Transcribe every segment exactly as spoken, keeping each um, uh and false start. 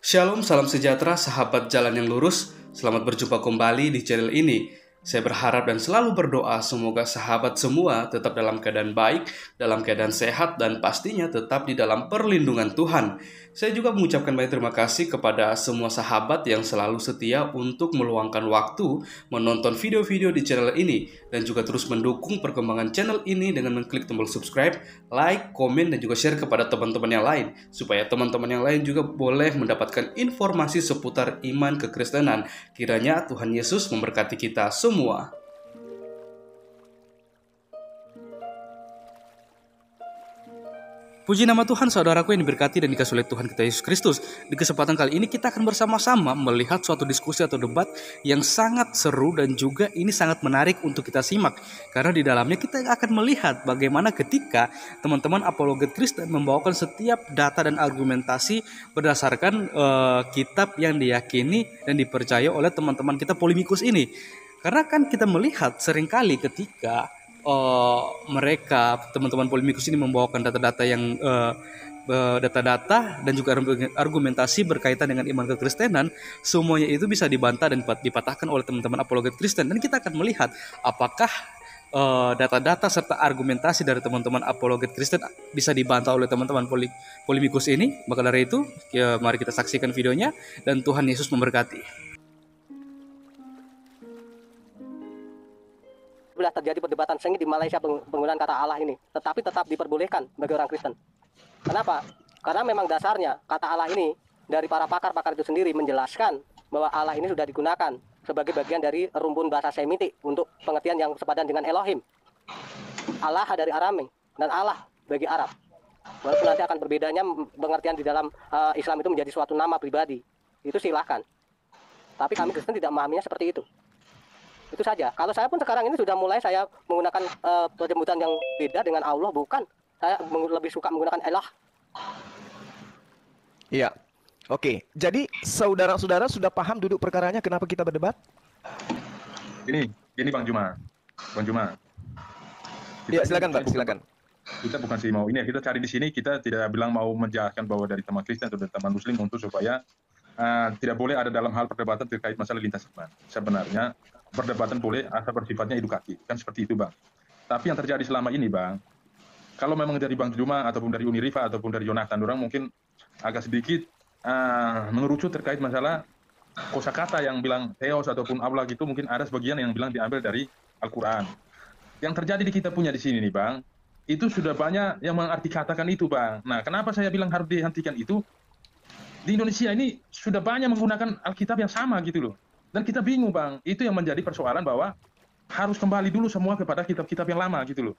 Shalom, salam sejahtera, sahabat jalan yang lurus. Selamat berjumpa kembali di channel ini. Saya berharap dan selalu berdoa semoga sahabat semua tetap dalam keadaan baik, dalam keadaan sehat, dan pastinya tetap di dalam perlindungan Tuhan. Saya juga mengucapkan banyak terima kasih kepada semua sahabat yang selalu setia untuk meluangkan waktu menonton video-video di channel ini, dan juga terus mendukung perkembangan channel ini dengan mengklik tombol subscribe, like, komen, dan juga share kepada teman-teman yang lain, supaya teman-teman yang lain juga boleh mendapatkan informasi seputar iman kekristenan. Kiranya Tuhan Yesus memberkati kita semua. Puji nama Tuhan, saudaraku yang diberkati dan dikasihi oleh Tuhan kita Yesus Kristus. Di kesempatan kali ini kita akan bersama-sama melihat suatu diskusi atau debat yang sangat seru dan juga ini sangat menarik untuk kita simak. Karena di dalamnya kita akan melihat bagaimana ketika teman-teman apologet Kristen membawakan setiap data dan argumentasi berdasarkan uh, kitab yang diyakini dan dipercaya oleh teman-teman kita polemikus ini. Karena kan kita melihat seringkali ketika uh, mereka teman-teman polemikus ini membawakan data-data yang uh, data-data dan juga argumentasi berkaitan dengan iman kekristenan, semuanya itu bisa dibantah dan dipatahkan oleh teman-teman apologet Kristen. Dan kita akan melihat apakah uh, data-data serta argumentasi dari teman-teman apologet Kristen bisa dibantah oleh teman-teman polemikus ini. Maka dari itu, ya, mari kita saksikan videonya dan Tuhan Yesus memberkati. Terjadi perdebatan sengit di Malaysia penggunaan kata Allah ini, tetapi tetap diperbolehkan bagi orang Kristen. Kenapa? Karena memang dasarnya kata Allah ini dari para pakar-pakar itu sendiri menjelaskan bahwa Allah ini sudah digunakan sebagai bagian dari rumpun bahasa Semitik untuk pengertian yang sepadan dengan Elohim. Allah dari Araming dan Allah bagi Arab. Walaupun nanti akan berbedanya pengertian di dalam uh, Islam itu menjadi suatu nama pribadi, itu silahkan. Tapi kami Kristen tidak memahaminya seperti itu. Itu saja. Kalau saya pun sekarang ini sudah mulai saya menggunakan uh, penyebutan yang beda dengan Allah, bukan. Saya lebih suka menggunakan Allah. Iya. Oke. Jadi saudara-saudara sudah paham duduk perkaranya kenapa kita berdebat? Ini, ini Bang Juma. Bang Juma. Iya, silakan Bang, silakan. Kita bukan sih mau ini, kita cari di sini, kita tidak bilang mau menjelaskan bahwa dari teman Kristen atau dari teman Muslim untuk supaya uh, tidak boleh ada dalam hal perdebatan terkait masalah lintas iman. Sebenarnya perdebatan boleh asal bersifatnya edukatif, kan seperti itu Bang. Tapi yang terjadi selama ini Bang, kalau memang dari Bang Juma ataupun dari Unirifa ataupun dari Jonathan, orang mungkin agak sedikit uh, mengerucut terkait masalah kosakata yang bilang theos ataupun Allah gitu, mungkin ada sebagian yang bilang diambil dari Al-Quran. Yang terjadi di kita punya di sini nih Bang, itu sudah banyak yang mengartikatakan itu Bang. Nah, kenapa saya bilang harus dihentikan itu? Di Indonesia ini sudah banyak menggunakan Alkitab yang sama gitu loh. Dan kita bingung Bang, itu yang menjadi persoalan bahwa harus kembali dulu semua kepada kitab-kitab yang lama gitu loh.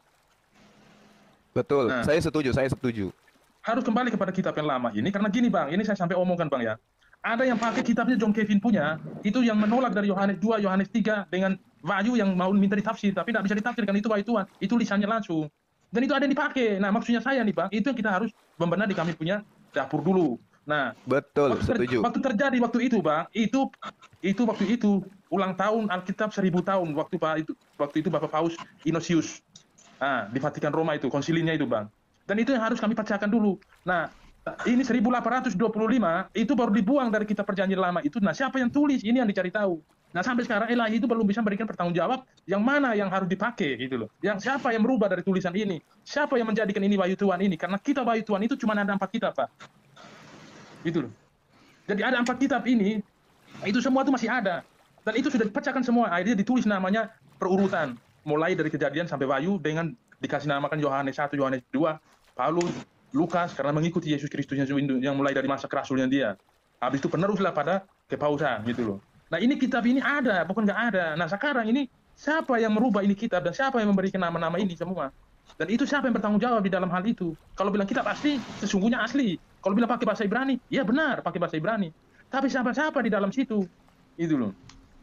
Betul, nah, saya setuju, saya setuju. Harus kembali kepada kitab yang lama ini, karena gini Bang, ini saya sampai omongkan Bang ya. Ada yang pakai kitabnya John Kevin punya, itu yang menolak dari Yohanes dua, Yohanes tiga, dengan Wahyu yang mau minta ditafsir, tapi tidak bisa ditafsirkan, itu Wahyu Tuhan, itu lisannya langsung. Dan itu ada yang dipakai, nah maksudnya saya nih Bang, itu yang kita harus benar di kami punya dapur dulu. Nah, betul, waktu, setuju. Waktu terjadi waktu itu Bang, itu itu waktu itu ulang tahun Alkitab seribu tahun waktu Pak itu waktu itu Bapak Paus Inosius, nah, di Vatikan Roma itu konsilinya itu Bang. Dan itu yang harus kami bacakan dulu. Nah, ini seribu delapan ratus dua puluh lima itu baru dibuang dari kitab perjanjian lama itu. Nah, siapa yang tulis? Ini yang dicari tahu. Nah, sampai sekarang Ilahi itu belum bisa memberikan pertanggungjawab yang mana yang harus dipakai gitu loh. Yang siapa yang merubah dari tulisan ini? Siapa yang menjadikan ini Wahyu Tuhan ini? Karena kitab Wahyu Tuhan itu cuma ada empat kitab Pak. Gitu loh. Jadi ada empat kitab ini, itu semua itu masih ada. Dan itu sudah dipecahkan semua. Akhirnya ditulis namanya perurutan. Mulai dari Kejadian sampai Wahyu dengan dikasih namakan Yohanes satu, Yohanes dua, Paulus, Lukas, karena mengikuti Yesus Kristus yang, yang mulai dari masa kerasulnya dia. Habis itu peneruslah pada kepausan gitu loh. Nah ini kitab ini ada, bukan nggak ada. Nah sekarang ini siapa yang merubah ini kitab dan siapa yang memberikan nama-nama ini semua? Dan itu siapa yang bertanggung jawab di dalam hal itu? Kalau bilang kitab asli, sesungguhnya asli. Kalau bilang pakai bahasa Ibrani, ya benar pakai bahasa Ibrani. Tapi siapa-siapa di dalam situ? Itu loh.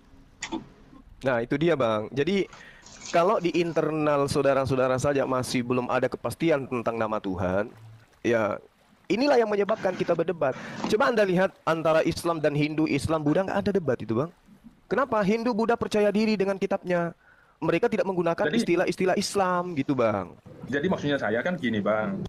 Nah itu dia Bang. Jadi kalau di internal saudara-saudara saja masih belum ada kepastian tentang nama Tuhan, ya inilah yang menyebabkan kita berdebat. Coba Anda lihat antara Islam dan Hindu, Islam, Buddha, nggak ada debat itu Bang. Kenapa? Hindu, Buddha percaya diri dengan kitabnya. Mereka tidak menggunakan istilah-istilah Islam gitu Bang. Jadi maksudnya saya kan gini Bang.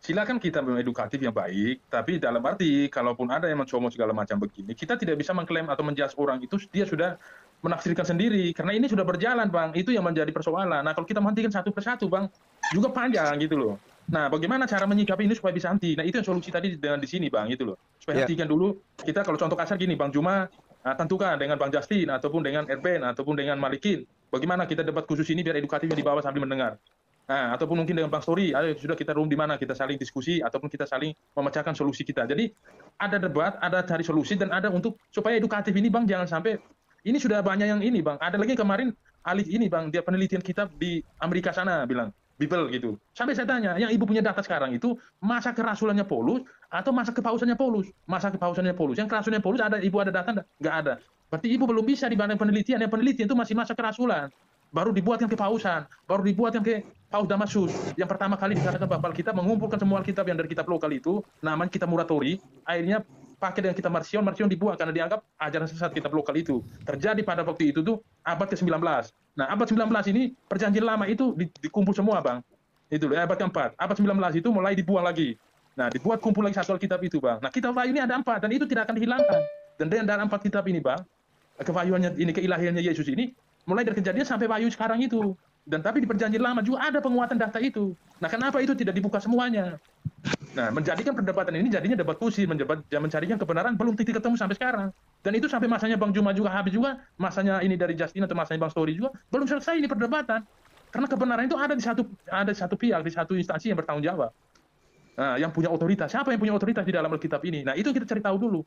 silakan kita edukatif yang baik, tapi dalam arti kalaupun ada yang mencomot segala macam begini, kita tidak bisa mengklaim atau menjudge orang itu dia sudah menafsirkan sendiri, karena ini sudah berjalan, Bang. Itu yang menjadi persoalan. Nah, kalau kita menghentikan satu persatu, Bang, juga panjang gitu loh. Nah, bagaimana cara menyikapi ini supaya bisa henti? Nah, itu yang solusi tadi dengan di sini, Bang, gitu loh. Supaya Ya. hentikan dulu. Kita kalau contoh kasar gini, Bang Juma, nah, tentukan dengan Bang Justin ataupun dengan Erben ataupun dengan Malikin, bagaimana kita debat khusus ini biar edukatifnya di bawah sambil mendengar. Nah, ataupun mungkin dengan Bang Story, ayo sudah kita room di mana kita saling diskusi ataupun kita saling memecahkan solusi kita. Jadi ada debat, ada cari solusi dan ada untuk supaya edukatif ini, Bang, jangan sampai ini sudah banyak yang ini, Bang. Ada lagi kemarin ahli ini, Bang, dia penelitian kita di Amerika sana bilang Bible gitu. Sampai saya tanya, yang ibu punya data sekarang itu masa kerasulannya Paulus atau masa kepausannya Paulus? Masa kepausannya Paulus. Yang kerasulannya Paulus ada ibu ada data nggak ada. Berarti ibu belum bisa dibanding penelitian. Yang penelitian itu masih masa kerasulan. Baru dibuat yang kepausan, baru dibuat yang ke Paus Damasus. Yang pertama kali dikatakan Bapak kita mengumpulkan semua Alkitab yang dari kitab lokal itu, namanya kitab Muratori, akhirnya pakai dengan kitab Marcion, Marcion dibuat karena dianggap ajaran sesat kitab lokal itu. Terjadi pada waktu itu tuh abad ke sembilan belas. Nah, abad sembilan belas ini perjanjian lama itu di, dikumpul semua, Bang. Itu loh, abad keempat. Abad sembilan belas itu mulai dibuang lagi. Nah, dibuat kumpul lagi satu Alkitab itu, Bang. Nah, kitab Wahyu ini ada empat dan itu tidak akan dihilangkan. Dan dengan dalam empat kitab ini, Bang, kewahyuannya ini, keilahiannya Yesus ini mulai dari kejadian sampai Wahyu sekarang itu. Dan tapi di perjanjian lama juga ada penguatan data itu. Nah, kenapa itu tidak dibuka semuanya? Nah, menjadikan perdebatan ini jadinya debat kusir, menjabat, mencarikan kebenaran belum titik ketemu sampai sekarang. Dan itu sampai masanya Bang Juma juga habis juga, masanya ini dari Justin atau masanya Bang Story juga belum selesai ini perdebatan. Karena kebenaran itu ada di satu ada di satu pihak, di satu instansi yang bertanggung jawab. Nah, yang punya otoritas. Siapa yang punya otoritas di dalam Alkitab ini? Nah, itu kita cari tahu dulu.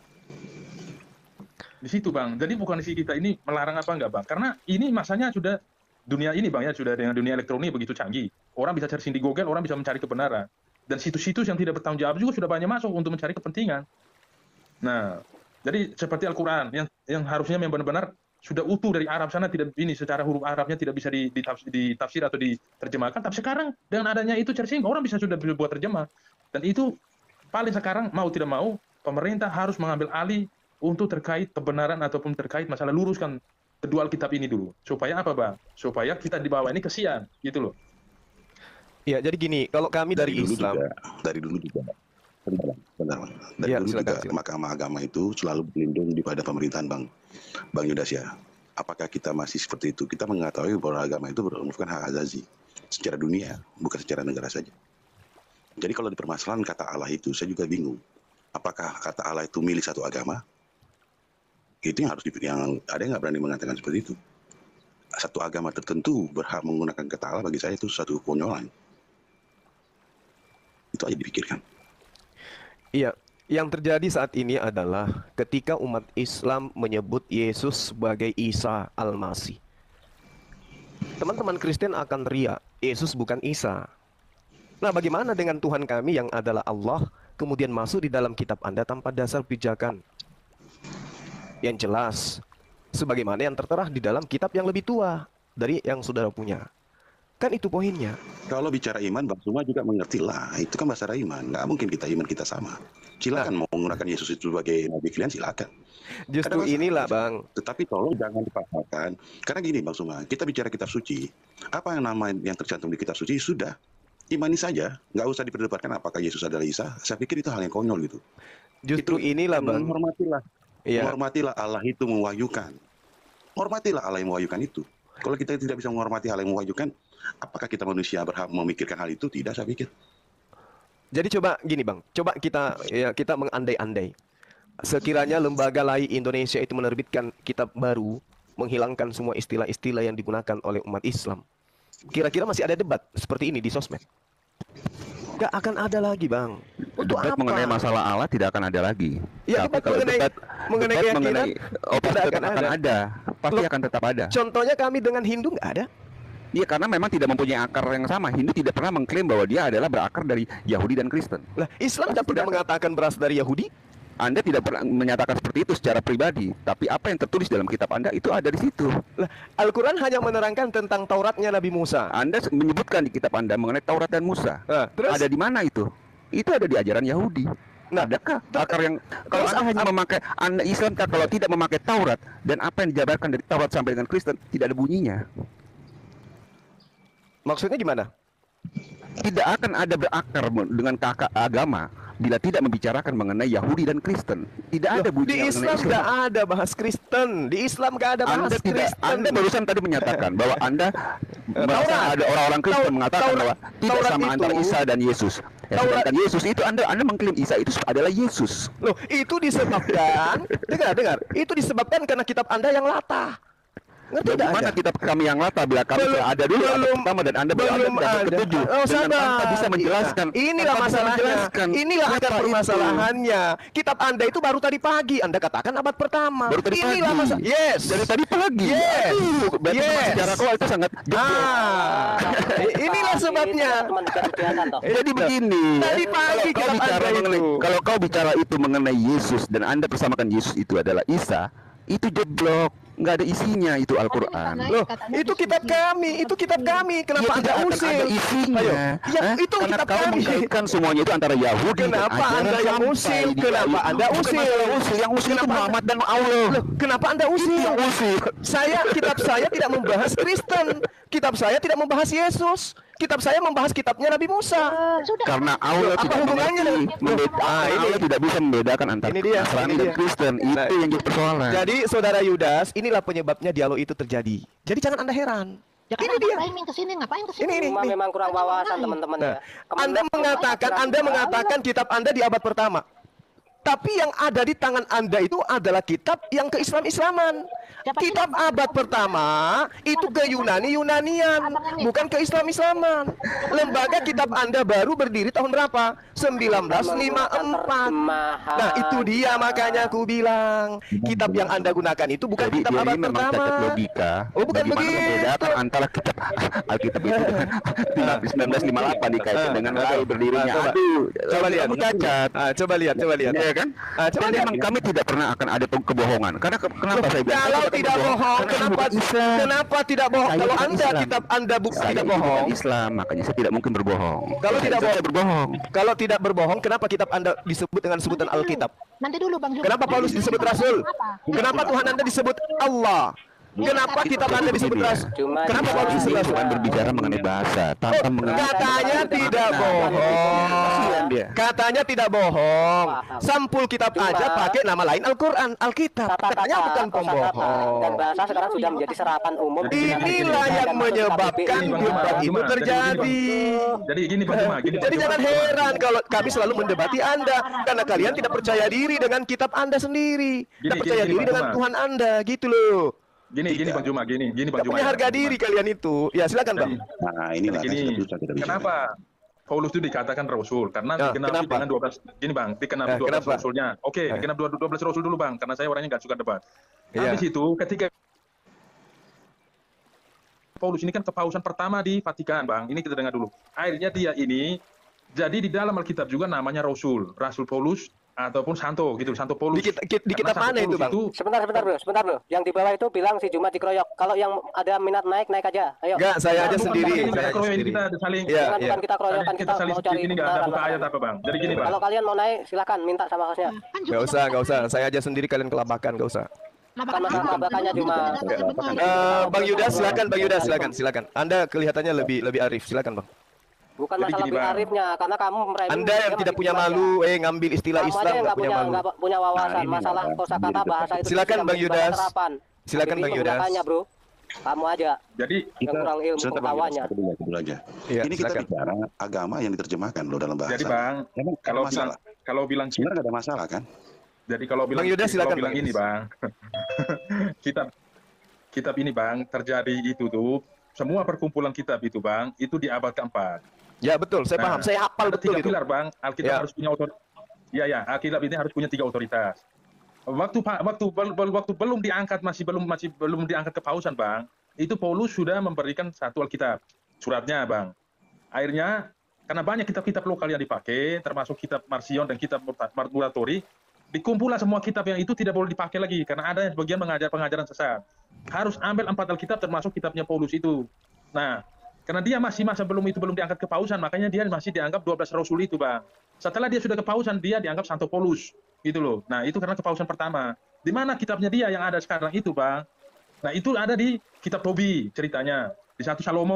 Di situ, Bang. Jadi bukan di kita ini melarang apa enggak, Bang. Karena ini masanya sudah dunia ini, Bang, ya sudah dengan dunia elektronik begitu canggih. Orang bisa cari di Google, orang bisa mencari kebenaran. Dan situs-situs yang tidak bertanggung jawab juga sudah banyak masuk untuk mencari kepentingan. Nah, jadi seperti Al-Qur'an yang yang harusnya yang benar-benar sudah utuh dari Arab sana, tidak ini secara huruf Arabnya tidak bisa ditafsir, ditafsir atau diterjemahkan. Tapi sekarang dengan adanya itu searching, orang bisa sudah buat terjemah. Dan itu paling sekarang mau tidak mau pemerintah harus mengambil alih untuk terkait kebenaran ataupun terkait masalah luruskan kedua Alkitab ini dulu. Supaya apa, Bang? Supaya kita di bawah ini kesian, gitu loh. Ya, jadi gini, kalau kami dari, dari dulu Islam, juga, dari dulu juga, benar, benar, dari Ya, dulu silakan, juga silakan. Mahkamah Agama itu selalu berlindung di pada pemerintahan, Bang, Bang Yudas ya. Apakah kita masih seperti itu? Kita mengetahui bahwa agama itu merupakan hak azazi secara dunia, bukan secara negara saja. Jadi kalau di permasalahan kata Allah itu, saya juga bingung. Apakah kata Allah itu milik satu agama? Itu yang harus dipilih. Yang ada yang nggak berani mengatakan seperti itu. Satu agama tertentu berhak menggunakan kata Allah, bagi saya itu satu konyolan. Itu aja dipikirkan. iya, yang terjadi saat ini adalah ketika umat Islam menyebut Yesus sebagai Isa Al-Masih. Teman-teman Kristen akan teriak, Yesus bukan Isa. Nah, bagaimana dengan Tuhan kami yang adalah Allah, kemudian masuk di dalam kitab Anda tanpa dasar pijakan yang jelas, sebagaimana yang tertera di dalam kitab yang lebih tua dari yang saudara punya. Kan itu poinnya. Kalau bicara iman, Bang Suma juga mengerti lah. Itu kan bahasa iman. Nggak mungkin kita iman kita sama. Silakan mau menggunakan Yesus itu sebagai nabi kalian, silakan. Justru Ada masalah. inilah, Bang. Tetapi tolong jangan dipaksakan. Karena gini, Bang Suma, kita bicara kitab suci. Apa yang nama yang tercantum di kitab suci sudah imani saja. Nggak usah diperdebatkan apakah Yesus adalah Isa. Saya pikir itu hal yang konyol gitu. Justru Itu inilah, Bang. Menghormatilah. Iya. Menghormatilah Allah itu mewahyukan. Hormatilah Allah yang mewahyukan itu. Kalau kita tidak bisa menghormati hal yang mewahyukan, apakah kita manusia berhak memikirkan hal itu? Tidak, saya pikir. Jadi coba gini, Bang. Coba kita ya kita mengandai-andai. Sekiranya lembaga lain Indonesia itu menerbitkan kitab baru, menghilangkan semua istilah-istilah yang digunakan oleh umat Islam. Kira-kira masih ada debat seperti ini di sosmed? Gak akan ada lagi, Bang. Untuk Debat apa? mengenai masalah Allah tidak akan ada lagi. Ya, Tapi debat kalau mengenai- debat, mengenai debat keyakinan mengenai oh, pasti tidak tetap akan akan ada. ada. Pasti Loh, akan tetap ada. Contohnya kami dengan Hindu nggak ada. Iya, karena memang tidak mempunyai akar yang sama. Hindu tidak pernah mengklaim bahwa dia adalah berakar dari Yahudi dan Kristen. Lah, Islam Pasti tidak pernah tidak. mengatakan berasal dari Yahudi. Anda tidak pernah menyatakan seperti itu secara pribadi, tapi apa yang tertulis dalam kitab Anda itu ada di situ. Lah, Al-Quran hanya menerangkan tentang Tauratnya Nabi Musa. Anda menyebutkan di kitab Anda mengenai Taurat dan Musa. Nah, terus? Ada di mana itu? Itu ada di ajaran Yahudi. Nah, adakah ter- akar yang kalau terus Anda ap- hanya ap- memakai Anda Islam kan kalau tidak memakai Taurat dan apa yang dijabarkan dari Taurat sampai dengan Kristen tidak ada bunyinya. Maksudnya gimana? tidak akan ada berakar dengan kakak agama bila tidak membicarakan mengenai Yahudi dan Kristen. Tidak ada Loh, di bunyinya Islam mengenai nggak ada bahas Kristen. Di Islam nggak ada bahas Anda tidak, Kristen. Anda barusan tadi menyatakan bahwa Anda merasa Taurat. ada orang-orang Kristen Tau- mengatakan Taurat- bahwa tidak Taurat sama itu- antara Isa dan Yesus. Ya, Taurat- sedangkan Yesus itu Anda Anda mengklaim Isa itu adalah Yesus. Loh, itu disebabkan dengar dengar. Itu disebabkan karena kitab Anda yang latah. Ngerti tidak Bagaimana Anda? kitab kami yang latah bila kami Belum- sudah ada dulu abad belum- pertama dan Anda berada belum di abad ada. ketujuh Oh, dengan sabar. tanpa bisa menjelaskan. Inilah tanpa bisa masalahnya. menjelaskan. Inilah akar Apa itu? permasalahannya. Kitab Anda itu baru tadi pagi. Anda katakan abad pertama. Baru tadi Inilah pagi. masalah. Yes. Dari tadi pagi. Yes. Aduh, berarti Yes. memang secara kau itu sangat jeblok. Ah, inilah sebabnya. Cuma dikasih toh. Jadi begini, Tadi pagi kalau kau kitab bicara Anda mengenai, itu. kalau kau bicara itu mengenai Yesus dan Anda persamakan Yesus itu adalah Isa, itu jeblok, nggak ada isinya itu Al-Quran. Loh, itu kitab kami, itu kitab kami. Kenapa Ya, Anda tidak akan usil? ada isinya. Ayo. Ya, Hah? itu Karena kitab kau kami. mengkaitkan semuanya itu antara Yahudi dan Kenapa ajaran Anda yang sampai usil? di Kenapa Yahudi. Anda Bukan usil? masalah usil, yang usil itu Kenapa Muhammad dan Allah. Loh, kenapa Anda usil? Itu yang usil. Saya kitab saya tidak membahas Kristen. Kitab saya tidak membahas Yesus. Kitab saya membahas kitabnya Nabi Musa. Karena Allah Apa tidak hubungannya mengerti, dengan- membeda- Ah, ini. Allah tidak bisa membedakan antara Ini dia, Nasrani ini dan dia. Kristen. Nah, Itu yang jadi persoalan. Jadi saudara Yudas, inilah penyebabnya dialog itu terjadi. Jadi jangan Anda heran. Ya kan Ini dia. ngapain ke sini? Ngapain ke sini? Ini, ini. Cuma memang kurang wawasan teman-teman Nah, ya. Kemenang- Anda mengatakan Anda mengatakan kitab Anda di abad pertama. Tapi yang ada di tangan Anda itu adalah kitab yang ke-Islam-Islaman. Kitab abad pertama itu ke Yunani-Yunanian, bukan ke Islam-Islaman. Lembaga kitab Anda baru berdiri tahun berapa? seribu sembilan ratus lima puluh empat. Nah, itu dia makanya aku bilang, kitab yang Anda gunakan itu bukan Jadi kitab dia abad ini memang pertama. cacat logika. Oh, bukan Bagaimana begitu. membedakan antara kitab Alkitab itu dengan seribu sembilan ratus lima puluh delapan dikaitkan Ah, dengan betul. lain berdirinya. Ah, coba. Aduh, Coba lihat. kamu cacat. Ah, coba lihat, coba lihat. Ya kan? Ah, coba Dan lihat. memang kami tidak pernah akan ada pe- kebohongan. Karena ke- kenapa saya bilang? Kalau saya bukan tidak bohong, Karena saya kenapa bukan Islam. kenapa tidak bohong? Saya Kalau bukan Anda Islam. kitab Anda bukan Saya tidak ini bukan bohong. Islam, makanya saya tidak mungkin berbohong. Kalau tidak Saya bohong. berbohong. Kalau tidak berbohong, kenapa kitab Anda disebut dengan sebutan Nanti dulu. Alkitab? Nanti dulu Bang Zul. Kenapa Paulus disebut rasul? Apa? Kenapa Tuhan Anda disebut Allah? Kenapa kitab Anda disebut rasul? Cuma Kenapa di- Paulus disebut Ini rasul? bukan berbicara mengenai bahasa, tanpa Oh, mengenai katanya tidak bohong. Kasihan dia. Katanya tidak bohong. Sampul kitab Cuma- aja pakai nama lain Al-Quran, Alkitab. Katanya Kata-kata, bukan kosakata, dan pembohong. bahasa sekarang sudah menjadi serapan umum. Inilah yang menyebabkan Ini, Bang debat Juma, itu Juma, terjadi. Jadi gini Bang Juma, gini Bang Jadi Juma. jangan heran kalau kami selalu mendebati Anda karena kalian tidak percaya diri dengan kitab Anda sendiri, Gini, tidak percaya gini, diri Bang dengan Juma. Tuhan Anda, gitu loh. Gini, gini Bang Juma, gini, gini Bang Tidak Juma. punya ya, harga Bang diri Juma. kalian itu. Ya silakan bang. Jadi, Nah, inilah Jadi kan gini, kita bisa kita bisa. kenapa Paulus itu dikatakan rasul? Karena Ah, digenapi kenapa? dengan dua belas, gini Bang, digenapi Eh, dua belas kenapa? rasulnya. Oke, Eh. digenap dua belas rasul dulu Bang, karena saya orangnya nggak suka debat. Iya. Habis itu, ketika Paulus ini kan kepausan pertama di Vatikan Bang, ini kita dengar dulu. Akhirnya dia ini, jadi di dalam Alkitab juga namanya rasul, Rasul Paulus, ataupun Santo gitu, Santo Paulus. Di kit- kit- di Karena kitab Santo mana itu, Paulus Bang? Sebentar, sebentar bro, sebentar bro. Yang di bawah itu bilang si Juma dikeroyok. Kalau yang ada minat naik, naik aja. Ayo. Enggak, saya aja Bukan, sendiri. Bang, ini Saya kita aja keroyok, ini sendiri. kita saling, Iya, Bukan, iya. bukan kita keroyokan, kita kita saling mau speak, cari ini nggak ada kebenaran buka ayat masalah. apa Bang. Jadi gini Bang. Kalau kalian mau naik, silakan minta sama hostnya. Kan juga Gak usah, kita- gak usah. Saya aja sendiri kalian kelabakan, gak usah. Labakan Kan masalah apa? labakannya Itu cuma- benar, benar, benar. Eh, Bang Yuda, silakan, Bang Yuda, silakan, silakan. Anda kelihatannya lebih lebih arif, silakan bang. Bukan Jadi masalah gini, Bang. arifnya, karena kamu meremeh. Anda yang tidak punya malu, eh ngambil istilah Kamu Islam aja yang nggak nggak punya punya malu. nggak punya wawasan Nah, ini masalah Bang. kosakata Jadi bahasa itu. Silakan, sudah Bang menjadi Yudas. serapan. Silakan, Lebih Bang ilmu Yudas. makanya, bro. Kamu aja Jadi yang kurang ilmu sebentar, Bang, pengetahuannya. satu dulu, satu dulu aja. Iya, Ini kita silakan. bicara agama yang diterjemahkan loh dalam bahasa. jadi Bang, Emang kalau ada bilang masalah. kalau bilang Sebenarnya nggak ada masalah kan? jadi kalau bilang Bang Yuda, kalau silakan, bilang Bang ini Yuda. Bang. kitab kitab ini Bang, terjadi itu tuh semua perkumpulan kitab itu Bang, itu di abad keempat. Ya betul, saya paham. Nah, Saya hafal ada betul tiga itu. pilar Bang, Alkitab Ya. harus punya otoritas. Ya ya, Alkitab ini harus punya tiga otoritas. Waktu Pak waktu bel- bel- waktu belum diangkat masih belum masih belum diangkat kepausan Bang, itu Paulus sudah memberikan satu Alkitab, suratnya Bang. Akhirnya karena banyak kitab-kitab lokal yang dipakai, termasuk kitab Marcion dan kitab Muratori, dikumpullah semua kitab yang itu tidak boleh dipakai lagi karena ada yang sebagian mengajar pengajaran sesat. Harus ambil empat Alkitab termasuk kitabnya Paulus itu. Nah, karena dia masih masa belum itu belum diangkat kepausan, makanya dia masih dianggap dua belas rasul itu, Bang. Setelah dia sudah kepausan, dia dianggap Santo Paulus, gitu loh. Nah, itu karena kepausan pertama. Di mana kitabnya dia yang ada sekarang itu, Bang? Nah, itu ada di kitab Tobi ceritanya, di satu Salomo.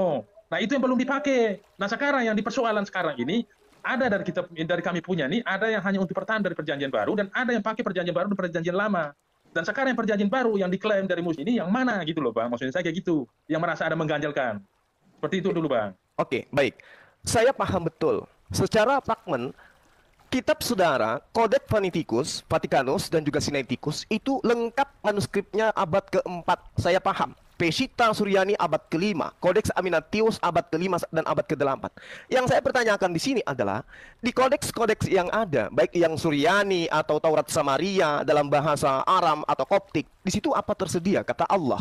Nah, itu yang belum dipakai. Nah, sekarang yang di persoalan sekarang ini ada dari kita dari kami punya nih, ada yang hanya untuk pertahanan dari perjanjian baru dan ada yang pakai perjanjian baru dan perjanjian lama. Dan sekarang yang perjanjian baru yang diklaim dari musuh ini yang mana gitu loh, Bang. Maksudnya saya kayak gitu, yang merasa ada mengganjalkan. Seperti itu dulu, Bang. Oke, baik. Saya paham betul. Secara fragmen, kitab saudara, Codex Vaticanus, Vaticanus dan juga Sinaiticus itu lengkap manuskripnya abad keempat. Saya paham. Pesita Suryani abad kelima, Codex Aminatius abad kelima dan abad kedelapan. Yang saya pertanyakan di sini adalah di kodeks-kodeks yang ada, baik yang Suryani atau Taurat Samaria dalam bahasa Aram atau Koptik, di situ apa tersedia kata Allah?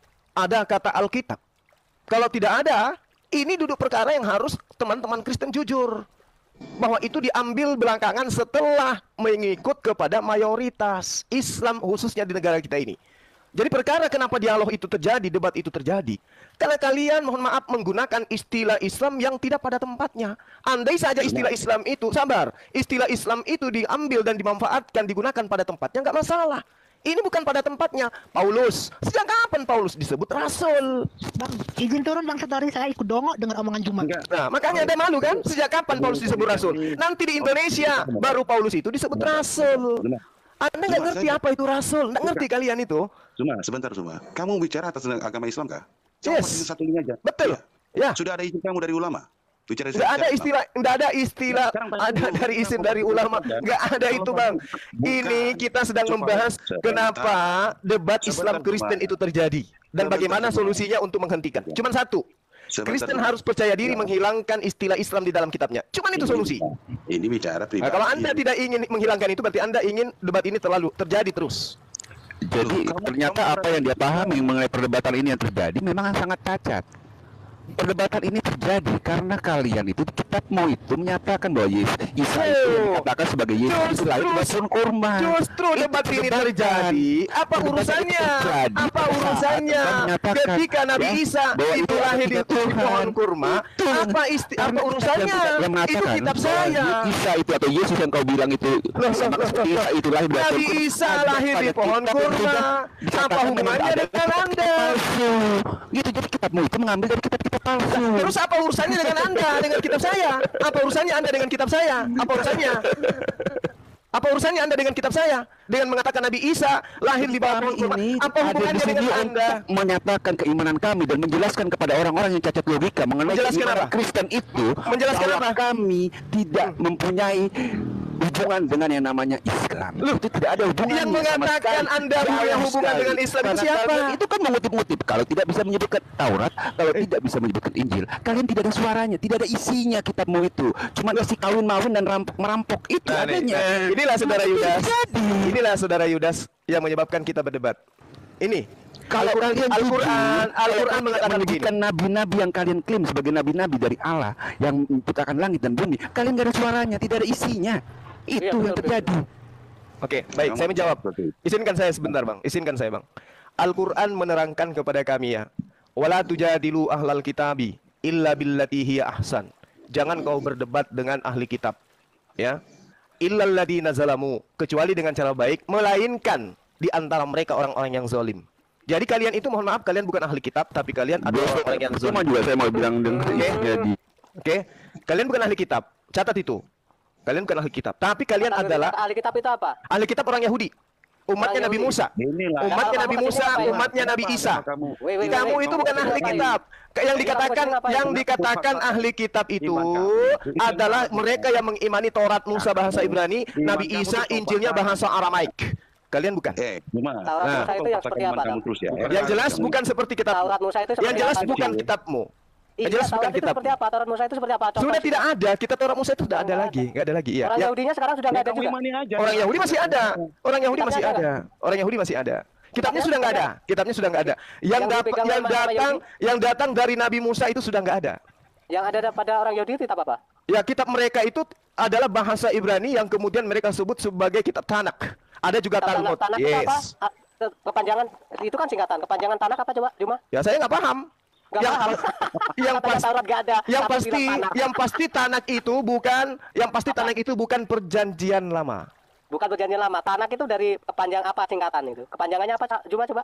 Ada kata Alkitab. Kalau tidak ada, ini duduk perkara yang harus teman-teman Kristen jujur bahwa itu diambil belakangan setelah mengikut kepada mayoritas Islam khususnya di negara kita ini. Jadi perkara kenapa dialog itu terjadi, debat itu terjadi, karena kalian mohon maaf menggunakan istilah Islam yang tidak pada tempatnya. Andai saja istilah Islam itu, sabar, istilah Islam itu diambil dan dimanfaatkan, digunakan pada tempatnya, nggak masalah. Ini bukan pada tempatnya. Paulus, sejak kapan Paulus disebut rasul? Bang, izin turun Bang Satori, saya ikut dongok dengan omongan Jumat. Nah, makanya ada malu kan? Sejak kapan Paulus disebut rasul? Nanti di Indonesia baru Paulus itu disebut rasul. Anda nggak ngerti apa itu rasul? Nggak ngerti kalian itu? Cuma sebentar, cuma. Kamu bicara atas agama Islam kah? Cuma Yes. satu ini aja. Betul. Ya. Sudah ada izin kamu dari ulama? Bicara Nggak ada istilah, nggak ada istilah ada dari izin dari ulama. Nggak ada itu, Bang. Ini kita sedang membahas kenapa debat Islam Kristen itu terjadi dan bagaimana solusinya untuk menghentikan. Cuman satu. Kristen harus percaya diri menghilangkan istilah Islam di dalam kitabnya. Cuman itu solusi. Ini bicara pribadi. Nah, kalau Anda tidak ingin menghilangkan itu, berarti Anda ingin debat ini terlalu terjadi terus. Jadi ternyata apa yang dia pahami mengenai perdebatan ini yang terjadi memang sangat cacat. Perdebatan ini terjadi karena kalian itu kitabmu itu menyatakan bahwa Yesus Isa itu dikatakan sebagai Yesus lahir di batang kurma. Justru debat ini terjadi. Apa urusannya? Apa urusannya? Ketika Nabi Isa itu lahir di pohon kurma, apa isti apa urusannya? Itu kitab saya. Isa itu atau Yesus yang kau bilang itu sama seperti Isa itu lahir di batang Nabi kurma. Isa lahir di pohon kurma. Apa hubungannya dengan Anda? Palsu. Gitu, jadi kitabmu itu mengambil dari kitab-kitab palsu. Terus apa urusannya dengan Anda dengan kitab saya? Apa urusannya Anda dengan kitab saya? Apa urusannya? Apa urusannya Anda dengan kitab saya? Dengan mengatakan Nabi Isa lahir di bawah pohon kurma. Ini Apa ada di hubungannya sini dengan Anda? untuk menyatakan keimanan kami dan menjelaskan kepada orang-orang yang cacat logika mengenai Menjelaskan keimanan apa? Kristen itu Menjelaskan bahwa apa? kami tidak mempunyai hubungan dengan yang namanya Islam. Loh, itu tidak ada hubungan yang mengatakan Anda punya hubungan dengan Islam itu siapa? Itu kan mengutip-ngutip. Kalau tidak bisa menyebutkan Taurat, kalau tidak bisa menyebutkan Injil, kalian tidak ada suaranya, tidak ada isinya kitabmu itu. Cuma isi kawin-mawin dan rampok-merampok itu Nah, nih, adanya. eh, inilah saudara Yudas. Jadi. Inilah saudara Yudas yang menyebabkan kita berdebat. Ini Kalau Al-Quran, kalian Al-Quran, Al-Quran mengatakan begini. menyebutkan nabi-nabi yang kalian klaim sebagai nabi-nabi dari Allah yang menciptakan langit dan bumi, kalian gak ada suaranya, tidak ada isinya. Itu Iya, yang betul, terjadi. Oke, baik, saya menjawab. Izinkan saya sebentar, Bang. Izinkan saya, Bang. Al-Quran menerangkan kepada kami ya, wala tujadilu ahlal kitabi illa billati hiya ahsan. Jangan kau berdebat dengan ahli kitab, ya. Illal ladzina zalamu, kecuali dengan cara baik, melainkan di antara mereka orang-orang yang zalim. Jadi kalian itu mohon maaf, kalian bukan ahli kitab, tapi kalian adalah orang yang Cuma zalim. juga saya mau bilang dengan Oke. jadi Oke, kalian bukan ahli kitab. Catat itu. Kalian bukan ahli kitab, tapi kalian Kata- adalah kata ahli kitab itu apa? ahli kitab orang Yahudi. Umatnya Orang Nabi Yahudi. Musa. Inilah. Umatnya Kamu Nabi kesini Musa, ngapain? umatnya Nabi Isa. Kamu. Wait, wait, Kamu wait, itu bukan kamu ahli kesini kitab. Yang Kamu dikatakan kesini ngapain? yang dikatakan ahli kitab itu adalah mereka yang mengimani Taurat Musa bahasa Ibrani, Nabi Isa Injilnya bahasa Aramaik. Kalian bukan. Eh, cuma. Taurat Nah. Musa itu yang seperti apa? Kamu Tam? terus ya. Yang jelas bukan seperti kitab. Taurat Musa itu seperti Yang jelas apa? bukan kitabmu. Iya, Yang jelas bukan Taurat itu kitab. seperti apa? Taurat Musa itu seperti apa? Contoh Sudah sih. tidak ada. Kitab Taurat Musa itu sudah ada lagi. Enggak ada lagi. Iya. Orang Ya. Yahudinya sekarang sudah nggak ada juga. Orang Yahudi masih ada. Orang Yahudi masih Kitabnya ada. Orang Yahudi masih ada. Kitabnya sudah nggak ada. Kitabnya sudah nggak ada. Yang Yang dapat dipegang yang sama datang Yahudi? yang datang dari Nabi Musa itu sudah nggak ada. Yang ada pada orang Yahudi itu kitab apa? Ya, kitab mereka itu adalah bahasa Ibrani yang kemudian mereka sebut sebagai kitab Tanak. Ada juga Kitab Talmud. Tanak itu apa? Yes. Ah, ke- Kepanjangan itu kan singkatan. Kepanjangan Tanak apa coba, Juma? Ya, saya nggak paham. Nggak yang, paham. yang Katanya pas- Taurat nggak ada. yang tapi pasti bilang Tanak. yang pasti Tanak itu bukan yang pasti Tanak itu bukan perjanjian lama. Bukan perjanjian lama. Tanak itu dari kepanjang apa singkatan itu? Kepanjangannya apa, Cak? Juma coba?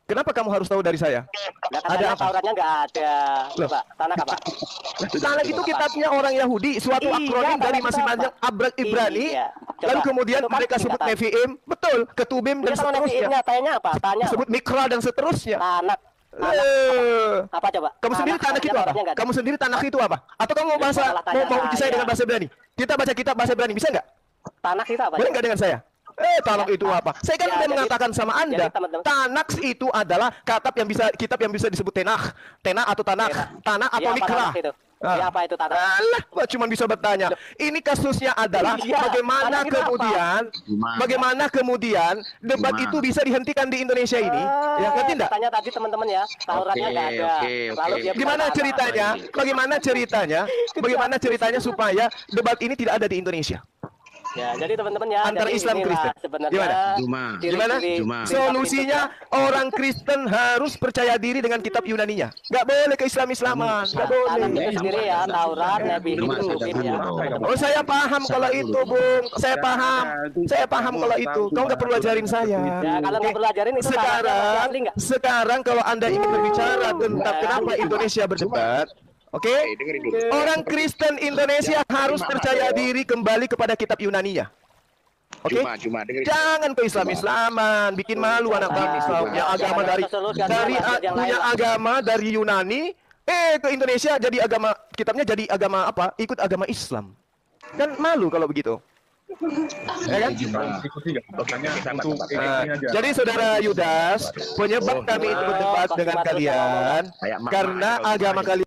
Kenapa kamu harus tahu dari saya? Nah, Ada katanya apa? Tauratnya nggak ada. Loh. Coba, Tanakh apa? Tanakh itu kitabnya orang Yahudi, suatu Iya, akronim dari Tanakh itu masing-masing apa? Abrak Ibrani. Iya. Coba, Lalu kemudian itu kan mereka sebut singkatan. Nevi'im, betul, Ketubim dan Dia sama seterusnya. Nevi'imnya, tanya apa? Tanya apa? Disebut Mikra dan seterusnya. Tanakh. Tanakh. Eh, Apa coba? Kamu sendiri Tanakh itu apa? Tauratnya nggak ada. Kamu sendiri Tanakh itu apa? Atau kamu mau Itu bahasa masalah mau tanya mau uji saya saya. dengan bahasa Ibrani? Kita baca kitab bahasa Ibrani bisa nggak? Tanakh itu apa? Boleh coba? nggak dengan saya? Eh, Tanakh itu apa? Saya kan Ya, udah jadi- mengatakan sama Anda, jadi teman-teman- Tanakh itu adalah kitab yang bisa kitab yang bisa disebut Tenakh, Tenakh atau Tanakh, Tanakh atau Iya, apa Mikra. Tanakh itu? Iya, apa itu Tanakh? Alah, gua cuma bisa bertanya. Ini kasusnya adalah Iya, bagaimana Tanakh itu apa? kemudian, Gimana? bagaimana kemudian debat Gimana? itu bisa dihentikan di Indonesia ini? Ya, ngerti enggak? Tanya tadi teman-teman ya, Tauratnya Oke, nggak ada. oke, Lalu oke. dia Gimana bilang ceritanya? Bagaimana ceritanya? Bagaimana ceritanya supaya debat ini tidak ada di Indonesia? Ya, jadi teman-teman ya, Antara jadi Islam inilah Kristen. sebenarnya Gimana? Cuma. ciri-ciri Gimana? Cuma. kitab Solusinya orang Kristen harus percaya diri dengan kitab Yunaninya. Nggak boleh ke Islam-Islaman. Nggak itu. Tanakh boleh. itu sendiri ya, Taurat, Nevi'im, Cuma Ketubim sadar ya. dulu dong. Oh, saya paham kalau itu, Bung. Saya paham. Saya paham kalau itu. Kau nggak perlu ajarin saya. Ya, kalau nggak perlu ajarin itu Tanakh Sekarang, asli nggak? sekarang kalau Anda ingin berbicara tentang Ya. kenapa Indonesia berdebat, oke? Eh, dengerin dulu. Orang Kristen Indonesia harus percaya diri kembali kepada kitab Yunaninya. Oke? Cuma, cuma dengerin. Jangan ke Islam-Islaman, bikin malu anak bangsa. Punya agama dari dari punya agama dari Yunani, eh ke Indonesia jadi agama kitabnya jadi agama apa? Ikut agama Islam. Kan malu kalau begitu. Ya kan? Nah, jadi saudara Yudas, penyebab kami itu berdebat dengan kalian karena agama kalian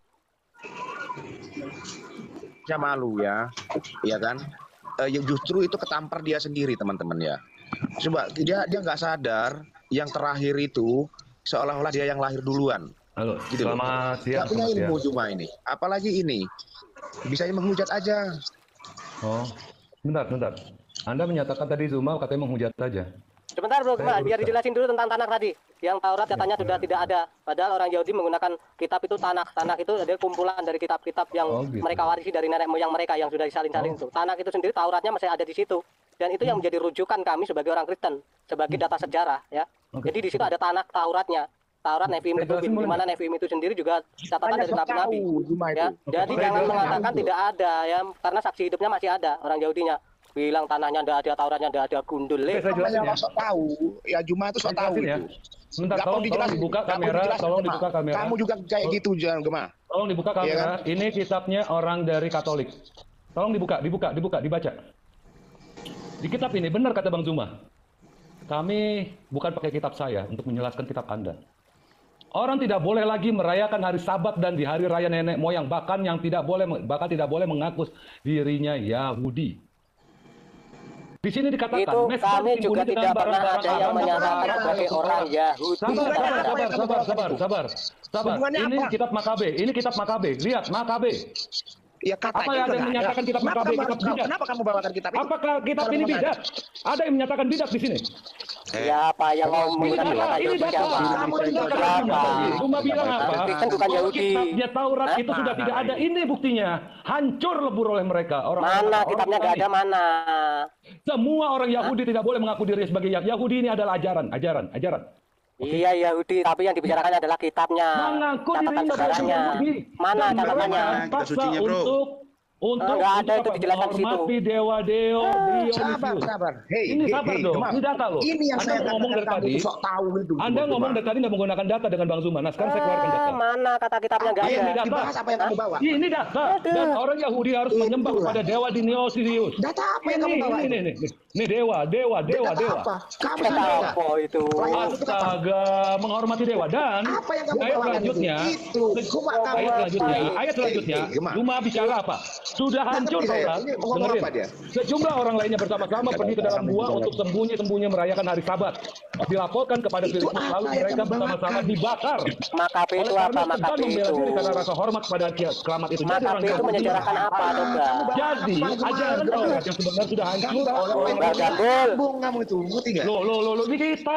Saya malu ya, iya kan? Eh, ya justru itu ketampar dia sendiri teman-teman ya. Coba dia dia nggak sadar yang terakhir itu seolah-olah dia yang lahir duluan. Halo, Gitu loh. selamat siang. Nggak punya selamat ilmu siang. cuma ini. Apalagi ini bisa menghujat aja. Oh, bentar, bentar. Anda menyatakan tadi Zuma katanya menghujat saja. Sebentar bro, Saya biar uruskan. dijelasin dulu tentang Tanakh tadi. Yang Taurat katanya sudah tidak ada. Padahal orang Yahudi menggunakan kitab itu Tanakh. Tanakh itu adalah kumpulan dari kitab-kitab yang Oh, gitu. mereka warisi dari nenek moyang mereka yang sudah disalin-salin Oh. itu. Tanakh itu sendiri Tauratnya masih ada di situ. Dan itu yang menjadi rujukan kami sebagai orang Kristen, sebagai data sejarah ya. Oke. Jadi di situ ada Tanakh Tauratnya. Taurat, Nevi'im, Saya jelasin Ketubim, di boleh mana Nevi'im itu sendiri juga catatan Banyak dari sok nabi-nabi. tahu Zuma itu. Ya, Oke, jadi saya jangan jelasin mengatakan dulu. tidak ada ya, karena saksi hidupnya masih ada orang Yahudinya. Bilang tanahnya tidak ada, Tauratnya tidak ada, gundul. Oke, saya jelasin Namanya ya. sok tahu. Ya Juma itu sok Saya tahu jelasin ya. itu. Sebentar, Nggak tolong, perlu tolong dijelasin. dibuka Nggak perlu kamera, dijelasin, tolong Gema. dibuka kamera. Kamu juga kayak Tol- gitu jangan Gema. Tolong dibuka Iya kamera. kan? Ini kitabnya orang dari Katolik. Tolong dibuka, dibuka, dibuka, dibaca. Di kitab ini benar kata Bang Zuma. Kami bukan pakai kitab saya untuk menjelaskan kitab Anda. Orang tidak boleh lagi merayakan hari Sabat dan di hari raya nenek moyang, bahkan yang tidak boleh bahkan tidak boleh mengaku dirinya Yahudi. Di sini dikatakan Itu Mesbah kami juga dibunuh dengan tidak pernah barang-barang ada yang haram dan menyatakan barang-barang sebagai haram. orang Yahudi. Sabar, sabar, Hubungannya apa sabar, yang kamu sabar, bawa sabar, itu? sabar, sabar. Hubungannya Ini apa? kitab Makabe, ini kitab Makabe. Lihat Makabe. Ya katanya Apa yang ada udah yang nggak menyatakan ada. kitab Kenapa Makabe, kamu- kitab bidat? Kenapa kamu bawakan kitab itu? Apakah kitab Kalau ini memang ada. bidat? Ada yang menyatakan bidat di sini. Siapa yang mau Ini menggunakan data, kata ini Yahudi data. siapa? Kamu dengarkan Siapa? Zuma. Zuma bilang apa? Kristen bukan Yahudi. Kitabnya Taurat itu Hah? sudah tidak ada. Ini buktinya. Hancur lebur oleh mereka. Orang Mana kitabnya nggak ada, mana? Semua orang Yahudi tidak boleh mengaku diri sebagai Yahudi. Yahudi ini adalah ajaran, ajaran, ajaran. Iya Yahudi, tapi yang dibicarakan adalah kitabnya, Mengaku catatan dirinya sebagai sejarahnya. Yahudi. Mana Dan catatannya? mereka Kita paksa sucinya, bro. untuk untuk Nggak ada, untuk itu apa? dijelaskan di situ. menghormati dewa-dewa Sabar, Dionysius. sabar. Hei, Ini hei, sabar hei, dong. Gema. Ini data loh. Ini yang Anda saya ngomong dari katakan tadi. kamu sok tahu itu. Anda Gema. ngomong dari tadi nggak menggunakan data dengan Bang Zuma. Nah sekarang saya keluarkan data. Ah, mana kata kitabnya nggak Ini ada? data. Dibahas apa yang kamu bawa? Ini data. Dan orang Yahudi harus menyembah Itulah. kepada dewa Dionysius. Data apa yang Ini, kamu bawa? ini, itu? ini, ini, ini dewa, dewa, dewa, Data dewa. apa? Kamu Kata sadar nggak? apa itu? Pelayanan itu apa? Astaga, menghormati dewa dan Apa yang kamu ayat bawakan selanjutnya, itu? Itu. Cuma kamu ayat selanjutnya, apa? ayat selanjutnya, Eh, eh, Gema. Zuma bicara apa? Sudah hancur ngerti saya. Taurat. Ini ngomong Dengerin. apa dia? Sejumlah orang lainnya bersama-sama pergi ke dalam gua untuk sembunyi-sembunyi merayakan hari Sabat. Dilaporkan kepada Itu Filippus apa lalu yang mereka kamu bersama-sama bawakan? dibakar. Makabe Oleh itu karena apa? Tuhan Makabe membela itu. diri karena rasa hormat kepada keramat itu. Jadi orang Makabe itu Yahudi menyejarahkan apa, coba? Jadi Apa, Gema? ajaran Taurat yang sebenarnya sudah hancur oleh orang Mbak Gandul. Sambung kamu itu, ngerti nggak? Loh, loh, loh, loh, ini kitab.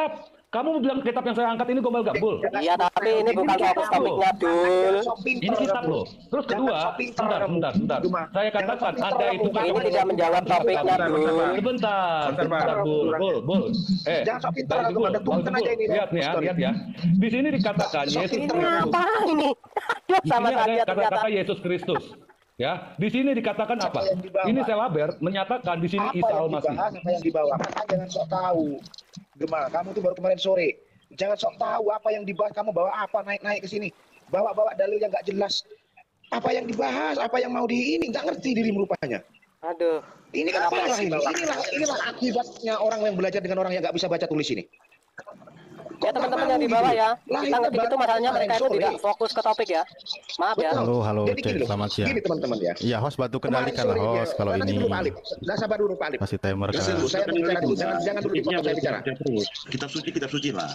Kamu bilang kitab yang saya angkat ini gombal gak, Bul? Iya, tapi ini bukan fokus topiknya, Dul. Ini kitab loh. Terus kedua, sebentar, sebentar, sebentar. Saya katakan Anda itu Ini tidak menjawab topiknya, Dul. Sebentar, sebentar, Bul, Bul, Bul. Eh, Jangan sok pintar, Bul, Bul, Bul. Bul, Bul. Lihat nih ya, lihat ya. Di sini dikatakan Yesus Ini Kristus. apa ini? Di Sama sini ada saja ternyata. kata-kata Yesus Kristus. Ya, di sini dikatakan apa? yang dibawa? Ini Selaber menyatakan di sini Apa Isa yang Al-Masih. dibahas, apa yang dibawa? Maka jangan sok tahu. Gemar, kamu tuh baru kemarin sore. Jangan sok tahu apa yang dibahas. Kamu bawa apa naik-naik ke sini? Bawa-bawa dalil yang nggak jelas. Apa yang dibahas? Apa yang mau di ini? Nggak ngerti dirimu rupanya. Aduh. Ini Kenapa apa sih, ini? Bapak? Inilah, inilah akibatnya orang yang belajar dengan orang yang nggak bisa baca tulis ini. Ya teman-teman yang di bawah ya, kita ngerti itu masalahnya mereka itu tidak fokus ke topik ya. Maaf ya. Halo, halo, Jadi cek, gini loh, selamat siang. Gini teman-teman ya. Iya, host bantu kendalikan lah, Kemarin sore, host. ya, Kalau nanti ini dulu Pak Alip. Nah, sabar dulu Pak Alip. masih timer Jangan kan. dulu, saya mau bicara dulu. Jangan, jangan dulu dipotong saya bicara. Kitab suci, kitab suci lah.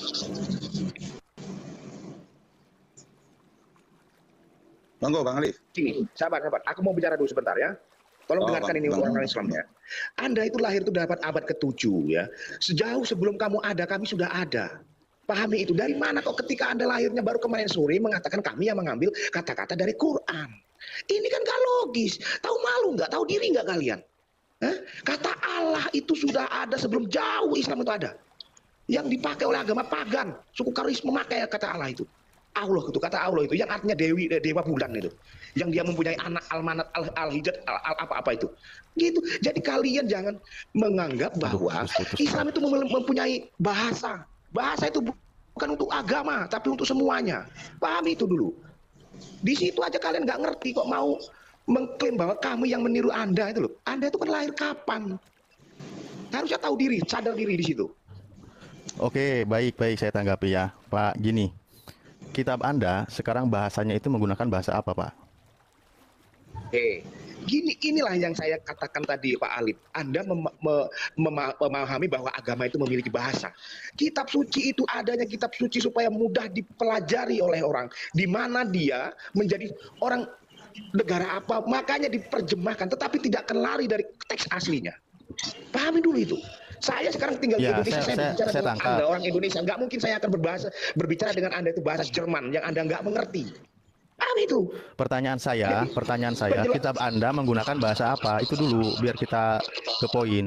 Monggo Bang Alif. Sini, sabar, sabar. Aku mau bicara dulu sebentar ya. Tolong Oh, dengarkan Bang, ini Bang. orang Islam ya. Anda itu lahir itu dapat abad ketujuh ya. Sejauh sebelum kamu ada, kami sudah ada. Pahami itu. Dari mana kok ketika Anda lahirnya baru kemarin sore mengatakan kami yang mengambil kata-kata dari Quran. Ini kan gak logis. Tahu malu nggak? Tahu diri nggak kalian? Hah? Kata Allah itu sudah ada sebelum jauh Islam itu ada. Yang dipakai oleh agama pagan. Suku Karis memakai kata Allah itu. Allah itu kata Allah itu yang artinya dewi dewa bulan itu, yang dia mempunyai anak almanat al alhijat al, al apa apa itu gitu. Jadi kalian jangan menganggap bahwa Islam itu mem- mempunyai bahasa bahasa itu bukan untuk agama tapi untuk semuanya. Pahami itu dulu. Di situ aja kalian nggak ngerti kok mau mengklaim bahwa kami yang meniru Anda itu loh. Anda itu kan lahir kapan? Harusnya tahu diri, sadar diri di situ. Oke, baik, baik, saya tanggapi ya, Pak. Gini, kitab Anda sekarang bahasanya itu menggunakan bahasa apa, Pak? Oke, gini inilah yang saya katakan tadi Pak Alif. Anda mem me mema memahami bahwa agama itu memiliki bahasa. Kitab suci itu adanya kitab suci supaya mudah dipelajari oleh orang. Di mana dia menjadi orang negara apa, makanya diterjemahkan. Tetapi tidak akan lari dari teks aslinya. Pahami dulu itu. Saya sekarang tinggal Ya, di Indonesia, saya- saya, saya- bicara saya dengan tangkap. Anda orang Indonesia. Nggak mungkin saya akan berbahasa berbicara dengan Anda itu bahasa Jerman yang Anda nggak mengerti. Paham itu? Pertanyaan saya, pertanyaan saya, kitab Anda menggunakan bahasa apa? Itu dulu, biar kita ke poin.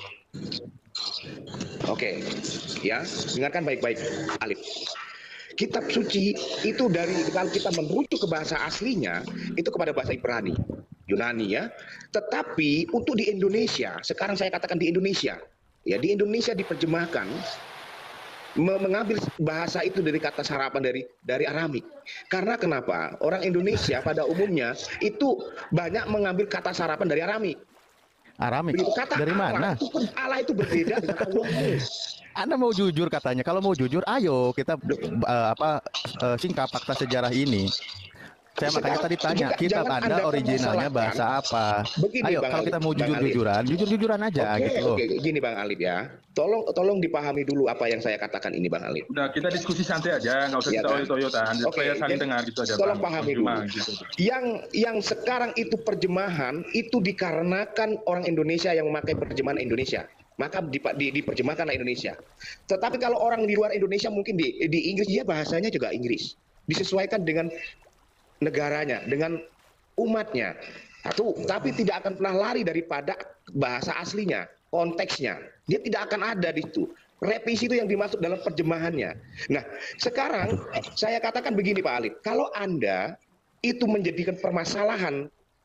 Oke, ya, dengarkan baik-baik, Alif. Kitab suci itu dari kalau kita merujuk ke bahasa aslinya itu kepada bahasa Ibrani, Yunani ya. Tetapi untuk di Indonesia, sekarang saya katakan di Indonesia, ya di Indonesia diterjemahkan me- mengambil bahasa itu dari kata sarapan dari dari Aramik. Karena kenapa? Orang Indonesia pada umumnya itu banyak mengambil kata sarapan dari Aramik. Aramik. Begitu kata Dari Allah, mana? itu pun Allah itu berbeda dengan Allah. Anda mau jujur katanya. Kalau mau jujur, ayo kita eh, apa eh, singkap fakta sejarah ini. Saya makanya tadi tanya, Jangan- kitab jangan Anda Anda originalnya permasalahkan. bahasa apa? Begini, Ayo, Bang kalau Ali, kita mau Bang jujur-jujuran, jujur-jujuran aja Oke, gitu loh. oke, gini Bang Alif ya. Tolong tolong dipahami dulu apa yang saya katakan ini Bang Alif. Udah kita diskusi santai aja, nggak usah Iya, kita kan? oyo-oyotan, Oke, supaya saling jadi dengar gitu aja. tolong Bang. pahami Cuma dulu. gitu. Yang yang sekarang itu terjemahan itu dikarenakan orang Indonesia yang memakai terjemahan Indonesia. Maka di, di, diterjemahkanlah Indonesia. Tetapi kalau orang di luar Indonesia mungkin di, di Inggris dia bahasanya juga Inggris. Disesuaikan dengan negaranya, dengan umatnya. Satu, tapi tidak akan pernah lari daripada bahasa aslinya, konteksnya. Dia tidak akan ada di situ. Revisi itu yang dimaksud dalam terjemahannya. Nah, sekarang saya katakan begini Pak Alif, kalau Anda itu menjadikan permasalahan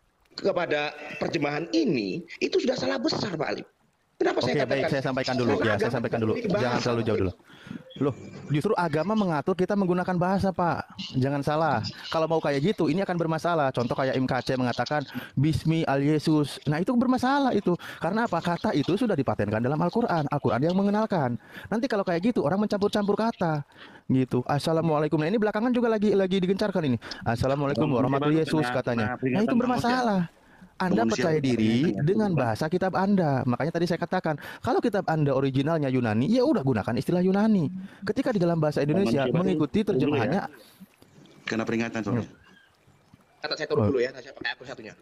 kepada terjemahan ini, itu sudah salah besar Pak Alif. Kenapa Oke, saya katakan? baik, saya sampaikan dulu. Karena Ya, saya agama sampaikan dulu. memiliki bahasa. Jangan terlalu jauh dulu. Loh, justru agama mengatur kita menggunakan bahasa, Pak. Jangan salah. Kalau mau kayak gitu, ini akan bermasalah. Contoh kayak M K C mengatakan Bismi al Yesus. Nah, itu bermasalah itu. Karena apa? Kata itu sudah dipatenkan dalam Al-Qur'an. Al-Qur'an yang mengenalkan. Nanti kalau kayak gitu, orang mencampur-campur kata. Gitu. Assalamualaikum. Nah, ini belakangan juga lagi lagi digencarkan ini. Assalamualaikum warahmatullahi Yesus katanya. Nah, itu bermasalah. Anda percaya diri dengan bahasa kitab Anda. Makanya tadi saya katakan, kalau kitab Anda originalnya Yunani, ya udah gunakan istilah Yunani. Ketika di dalam bahasa Indonesia mengikuti terjemahannya. Kena peringatan soalnya. Kata saya turun dulu ya, saya pakai akun satunya.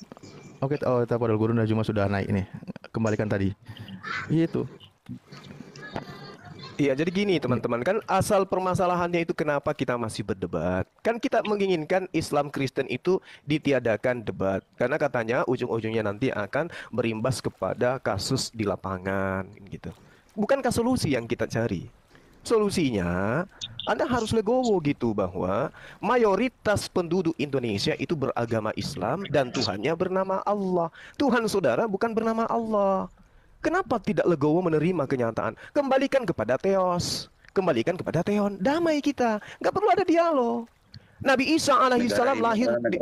Oke, oh, Tapadal Guru Najuma sudah naik nih. Kembalikan tadi. Itu. Iya, jadi gini teman-teman, kan asal permasalahannya itu kenapa kita masih berdebat. Kan kita menginginkan Islam Kristen itu ditiadakan debat. Karena katanya ujung-ujungnya nanti akan berimbas kepada kasus di lapangan gitu. Bukankah solusi yang kita cari? Solusinya, Anda harus legowo gitu bahwa mayoritas penduduk Indonesia itu beragama Islam dan Tuhannya bernama Allah. Tuhan saudara bukan bernama Allah. Kenapa tidak legowo menerima kenyataan? Kembalikan kepada teos, kembalikan kepada teon, damai kita, nggak perlu ada dialog. Nabi Isa alaihissalam lahir di...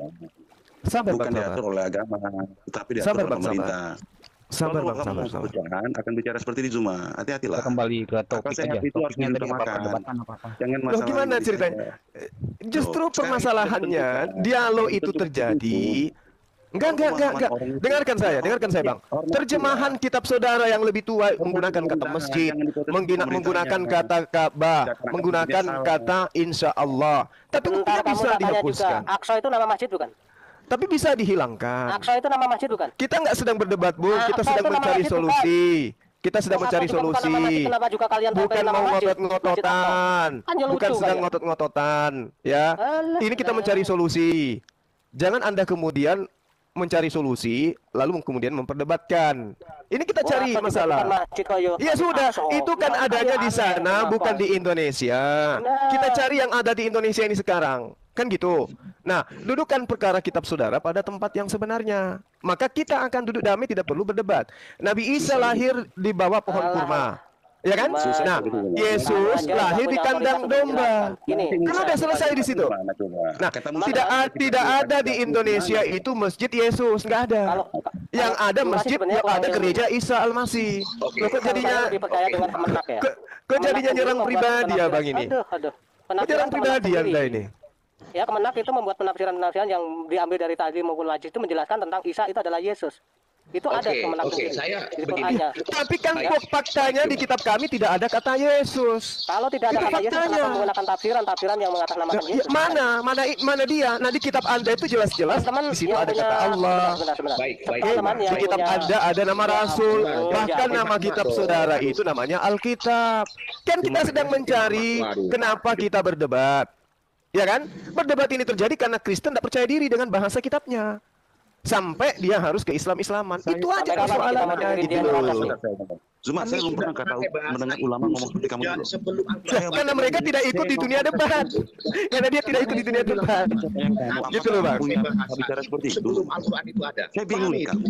Sabar, bukan bang, diatur oleh agama, tetapi diatur sabar, oleh bang, pemerintah. Sabar, Kalau bang, kamu sabar, mau sabar. pecahan, akan bicara seperti ini Zuma. Hati-hatilah. Kembali ke Akal topik sehat aja. itu harus Topiknya tadi apa diutamakan. perdebatan apa-apa. Jangan Loh, masalah gimana ini ceritanya? saja. Justru Loh, sekarang permasalahannya, kita tentukan. dialog itu Tentukan terjadi. itu. Enggak, enggak, enggak, enggak. Orang itu- Dengarkan saya, dengarkan saya, Bang. Orang itu Terjemahan ya. kitab saudara yang lebih tua menggunakan kata pemerintahan, masjid, jangan dipotong menggina- pemerintahnya, menggunakan kan. kata Ka'bah, Seakan-akan menggunakan dia salah. kata insya Allah. Tapi Sebentar, tidak kamu bisa katanya juga dihapuskan. Aqsa itu nama masjid bukan? Tapi bisa dihilangkan. Aqsa itu nama masjid bukan? Kita nggak sedang berdebat, Bu. Nah, Kita Aqsa sedang itu nama mencari masjid, solusi. Kita sedang Aqsa mencari juga bukan nama solusi. masjid, kenapa juga kalian Bukan tampilin nama mau masjid? ngotot-ngototan. Kan ya Bukan lucu sedang kayak. ngotot-ngototan. Ya. Alah, Ini kita mencari solusi. Jangan Anda kemudian mencari solusi, lalu kemudian memperdebatkan. Ini kita Wah, cari Aqsa juga bukan masalah. masjid kok, yo. Ya sudah, Aqsa. itu kan Yang adanya kayak di aneh, sana, kenapa? bukan di Indonesia. Nah. Kita cari yang ada di Indonesia ini sekarang. Kan gitu. Nah, dudukkan perkara kitab saudara pada tempat yang sebenarnya. Maka kita akan duduk damai, tidak perlu berdebat. Nabi Isa lahir di bawah pohon Alah. kurma. Ya kan? Susah Nah, gitu. Yesus Kamu aja lahir nggak di punya kandang otoritas untuk domba. menjelaskan. Ini, Kan bisa. udah selesai di situ. Gimana coba? Nah, Kata tidak Musa, a- tidak ada di Indonesia itu masjid Yesus, nggak ada. Kalau Yang kalau ada Cuma sih masjid, sebenarnya yang orang ada yang- gereja Isa Al-Masih. Oke. Loh, kok Kalau jadinya saya lebih percaya dengan Kemenak ya. ke, kok jadinya Kemenak nyerang sendiri pribadi membuat ya Bang penafsiran- ini? Aduh, aduh. Kok Penafsiran nyerang Kemenak pribadi sendiri. Anda ini? Ya, Kemenak itu membuat penafsiran-penafsiran yang diambil dari Tajlim maupun Wajib itu menjelaskan tentang Isa itu adalah Yesus. Itu ada Oke, Kemenak oke, sendiri. saya Di begini. Qur'annya. Tapi kan Baik. faktanya di kitab kami tidak ada kata Yesus. Kalau tidak ada Itu kata Yesus, faktanya. kenapa menggunakan tafsiran-tafsiran yang mengatasnamakan Ya, Yesus? mana mana mana dia? Nah di kitab Anda itu jelas-jelas Teman-teman di situ yang ada punya- kata Allah. Sebentar, sebentar. Baik, baik. Teman-teman yang Di kitab punya- Anda ada nama Rasul, ampun, bahkan ya. nama kitab saudara itu namanya Alkitab. Kan kita sedang mencari kenapa kita berdebat. Ya kan? Berdebat ini terjadi karena Kristen tidak percaya diri dengan bahasa kitabnya. Sampai dia harus ke Islam-Islaman. Itu aja Sampai kapan kita mau persoalannya dengerin gitu dia loh. ngomong? Zuma, saya belum pernah kata mendengar ulama ngomong seperti kamu dulu. Sebelum Saya Karena mereka tidak ikut di dunia debat. Karena dia tidak ikut di dunia debat. Gitu loh, Bang. Punya bicara seperti itu. sebelum Al-Quran itu ada. Saya bingung Pahami nih, Kang. itu.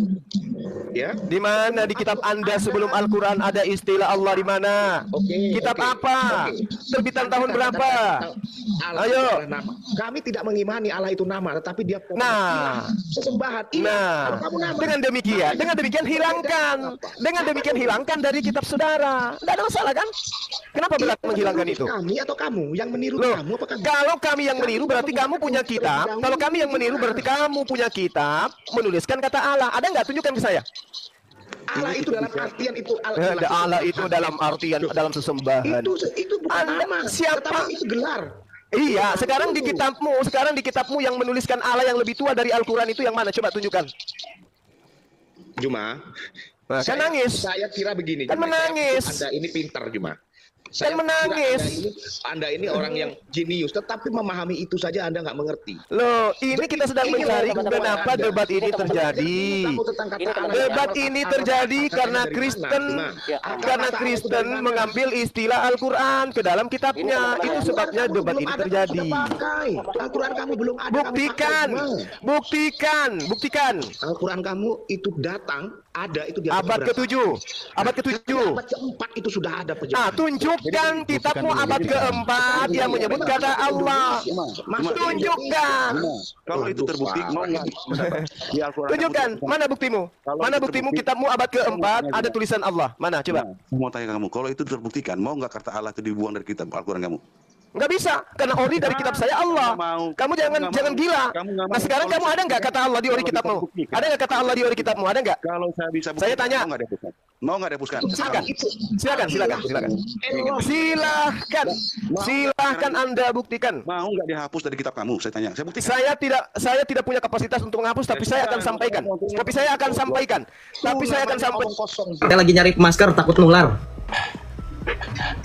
Ya. Di mana di kitab Anda sebelum Al-Quran ada istilah Allah di mana? Oke. Kitab oke, apa? oke. Terbitan tahun berapa? Allah Ayo. itu adalah nama. Kami tidak mengimani Allah itu nama, tetapi dia Nah. sesembahan. Iya. Nah, Kalau kamu nama. dengan demikian, dengan demikian hilangkan, dengan demikian hilangkan dari kitab saudara. Tidak ada masalah kan? Kenapa berat menghilangkan itu? Kami atau kamu yang meniru Loh, kamu apa kamu? kalau kami yang meniru berarti kamu punya kitab. Kalau kami yang meniru berarti kamu punya kitab menuliskan kata Allah. Ada nggak? Tunjukkan ke saya. Allah itu dalam artian itu Eh, ada Allah itu dalam artian dalam sesembahan. itu itu bukan Anda- nama. siapa? Tetapi itu gelar. Iya, sekarang di kitabmu, sekarang di kitabmu yang menuliskan Allah yang lebih tua dari Al-Quran itu yang mana? Coba tunjukkan. Juma. Nah, kan saya- nangis. Saya kira begini. Kan Juma. menangis. Anda ini pintar, Juma. Kan Saya menangis. kira Anda ini, Anda ini orang yang jenius, tetapi memahami itu saja Anda nggak mengerti. Loh, ini kita sedang Ini mencari teman-teman kenapa Anda. debat ini terjadi. Kamu tentang kata Ini Allah. Debat Apa- ini apa- terjadi apa- karena dari Kristen mana, Juma? Ya, Akar karena kata Allah itu Kristen dari mana? mengambil istilah Al-Quran ke dalam kitabnya. Ini Itu teman-teman. sebabnya Al-Quran debat kamu ini belum ada, terjadi. kamu sudah pakai. Al-Quran kamu belum ada. kamu Buktikan, pakai, Juma. buktikan, buktikan. Al-Quran kamu itu datang, ada itu di Abad ketujuh, abad ketujuh. Abad keempat itu sudah ada Nah, penjelasan. tunjukkan kitabmu abad keempat yang menyebut kata Allah. Tunjukkan. Kalau itu terbukti, mau nggak di Al-Quran? Tunjukkan. Mana buktimu? Kalau Mana itu buktimu terbukti- kitabmu abad keempat ada tulisan Allah? Mana? Coba. Nah, saya mau tanya ke kamu, kalau itu terbuktikan, mau nggak kata Allah itu dibuang dari kitab Al-Quran kamu? Nggak bisa, karena ori dari kitab saya Allah. Nggak mau. Kamu jangan Nggak jangan mau. gila. Kamu nggak Nah mau. sekarang kamu ada nggak kata Allah di ori Kalau kitabmu? bisa buktikan. Ada nggak kata Allah di ori kitabmu? Ada nggak? Kalau saya bisa Saya tanya. mau nggak dihapuskan? Mau nggak dihapuskan? Silakan, silakan, silakan, silakan. Allah. Silahkan, silahkan Anda buktikan. Mau nggak dihapus dari kitab kamu? Saya tanya. Saya buktikan. Saya tidak, saya tidak punya kapasitas untuk menghapus, tapi saya akan sampaikan. Tapi saya akan sampaikan. Tapi saya akan sampaikan. Kosong. Kita lagi nyari masker takut nular.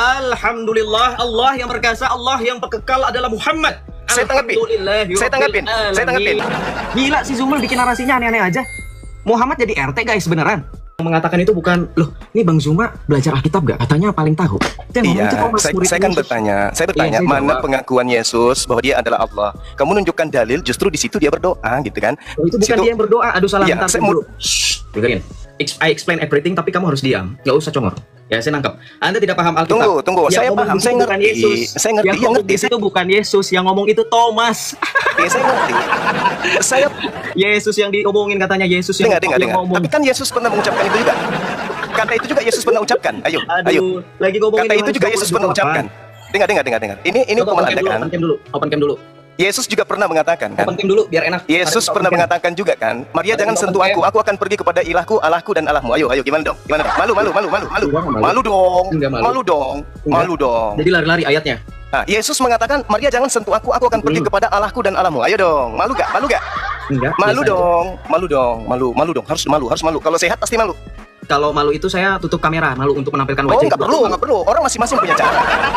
Alhamdulillah, Allah yang berkuasa, Allah yang kekal adalah Muhammad. Saya tanggapin. Saya tanggapin. Saya tanggapin. Gila si Zumul bikin narasinya aneh-aneh aja. Muhammad jadi R T guys beneran. Mengatakan itu bukan, loh ini Bang Zuma belajar Alkitab gak? Katanya paling tahu. Iya, saya, saya kan bertanya, saya bertanya iya, saya mana jawab. pengakuan Yesus bahwa dia adalah Allah. Kamu menunjukkan dalil, justru di situ dia berdoa, gitu kan? Oh, itu bukan situ, dia yang berdoa, aduh salah iya, bentar saya dulu. Shh, dengerin. I explain everything, tapi kamu harus diam, nggak usah congor. Ya saya nangkep. Anda tidak paham Alkitab. Tunggu, tunggu. Yang saya ngomong paham, itu saya bukan ngerti. Yesus. Saya ngerti, Yang ya ngomong ngerti. itu bukan Yesus, yang ngomong itu Thomas. Ya, saya ngerti. Saya Yesus yang diomongin katanya Yesus yang, dengar, dengar, yang dengar. ngomong. Tapi kan Yesus pernah mengucapkan itu juga. Kata itu juga Yesus pernah ucapkan. Ayo, Aduh, ayo. lagi ngomongin Kata itu juga Yohanes Yesus pernah dua puluh delapan. ucapkan. Dengar, dengar, dengar, dengar. Ini ini Coba hukuman open Anda cam dulu, kan. open cam dulu, open cam dulu. Yesus juga pernah mengatakan kan. Open cam dulu biar enak. Yesus Ada pernah open cam. mengatakan juga kan, Maria jangan sentuh aku, aku akan pergi kepada ilahku, Allahku dan Allahmu. Ayo, ayo gimana dong? Gimana dong? Malu, malu, malu, malu, malu. Malu dong. Enggak malu. Malu dong. Malu dong. Jadi lari-lari ayatnya. Nah, Yesus mengatakan, Maria jangan sentuh aku, aku akan pergi kepada Allahku dan Allahmu. Ayo dong. Malu gak? Malu gak? Enggak. Malu biasa aja. dong. Malu dong. Malu, malu dong. Harus malu, harus malu. Kalau sehat pasti malu. Kalau malu itu saya tutup kamera, malu untuk menampilkan Oh, wajah. nggak perlu, nggak perlu. Orang masing-masing punya cara.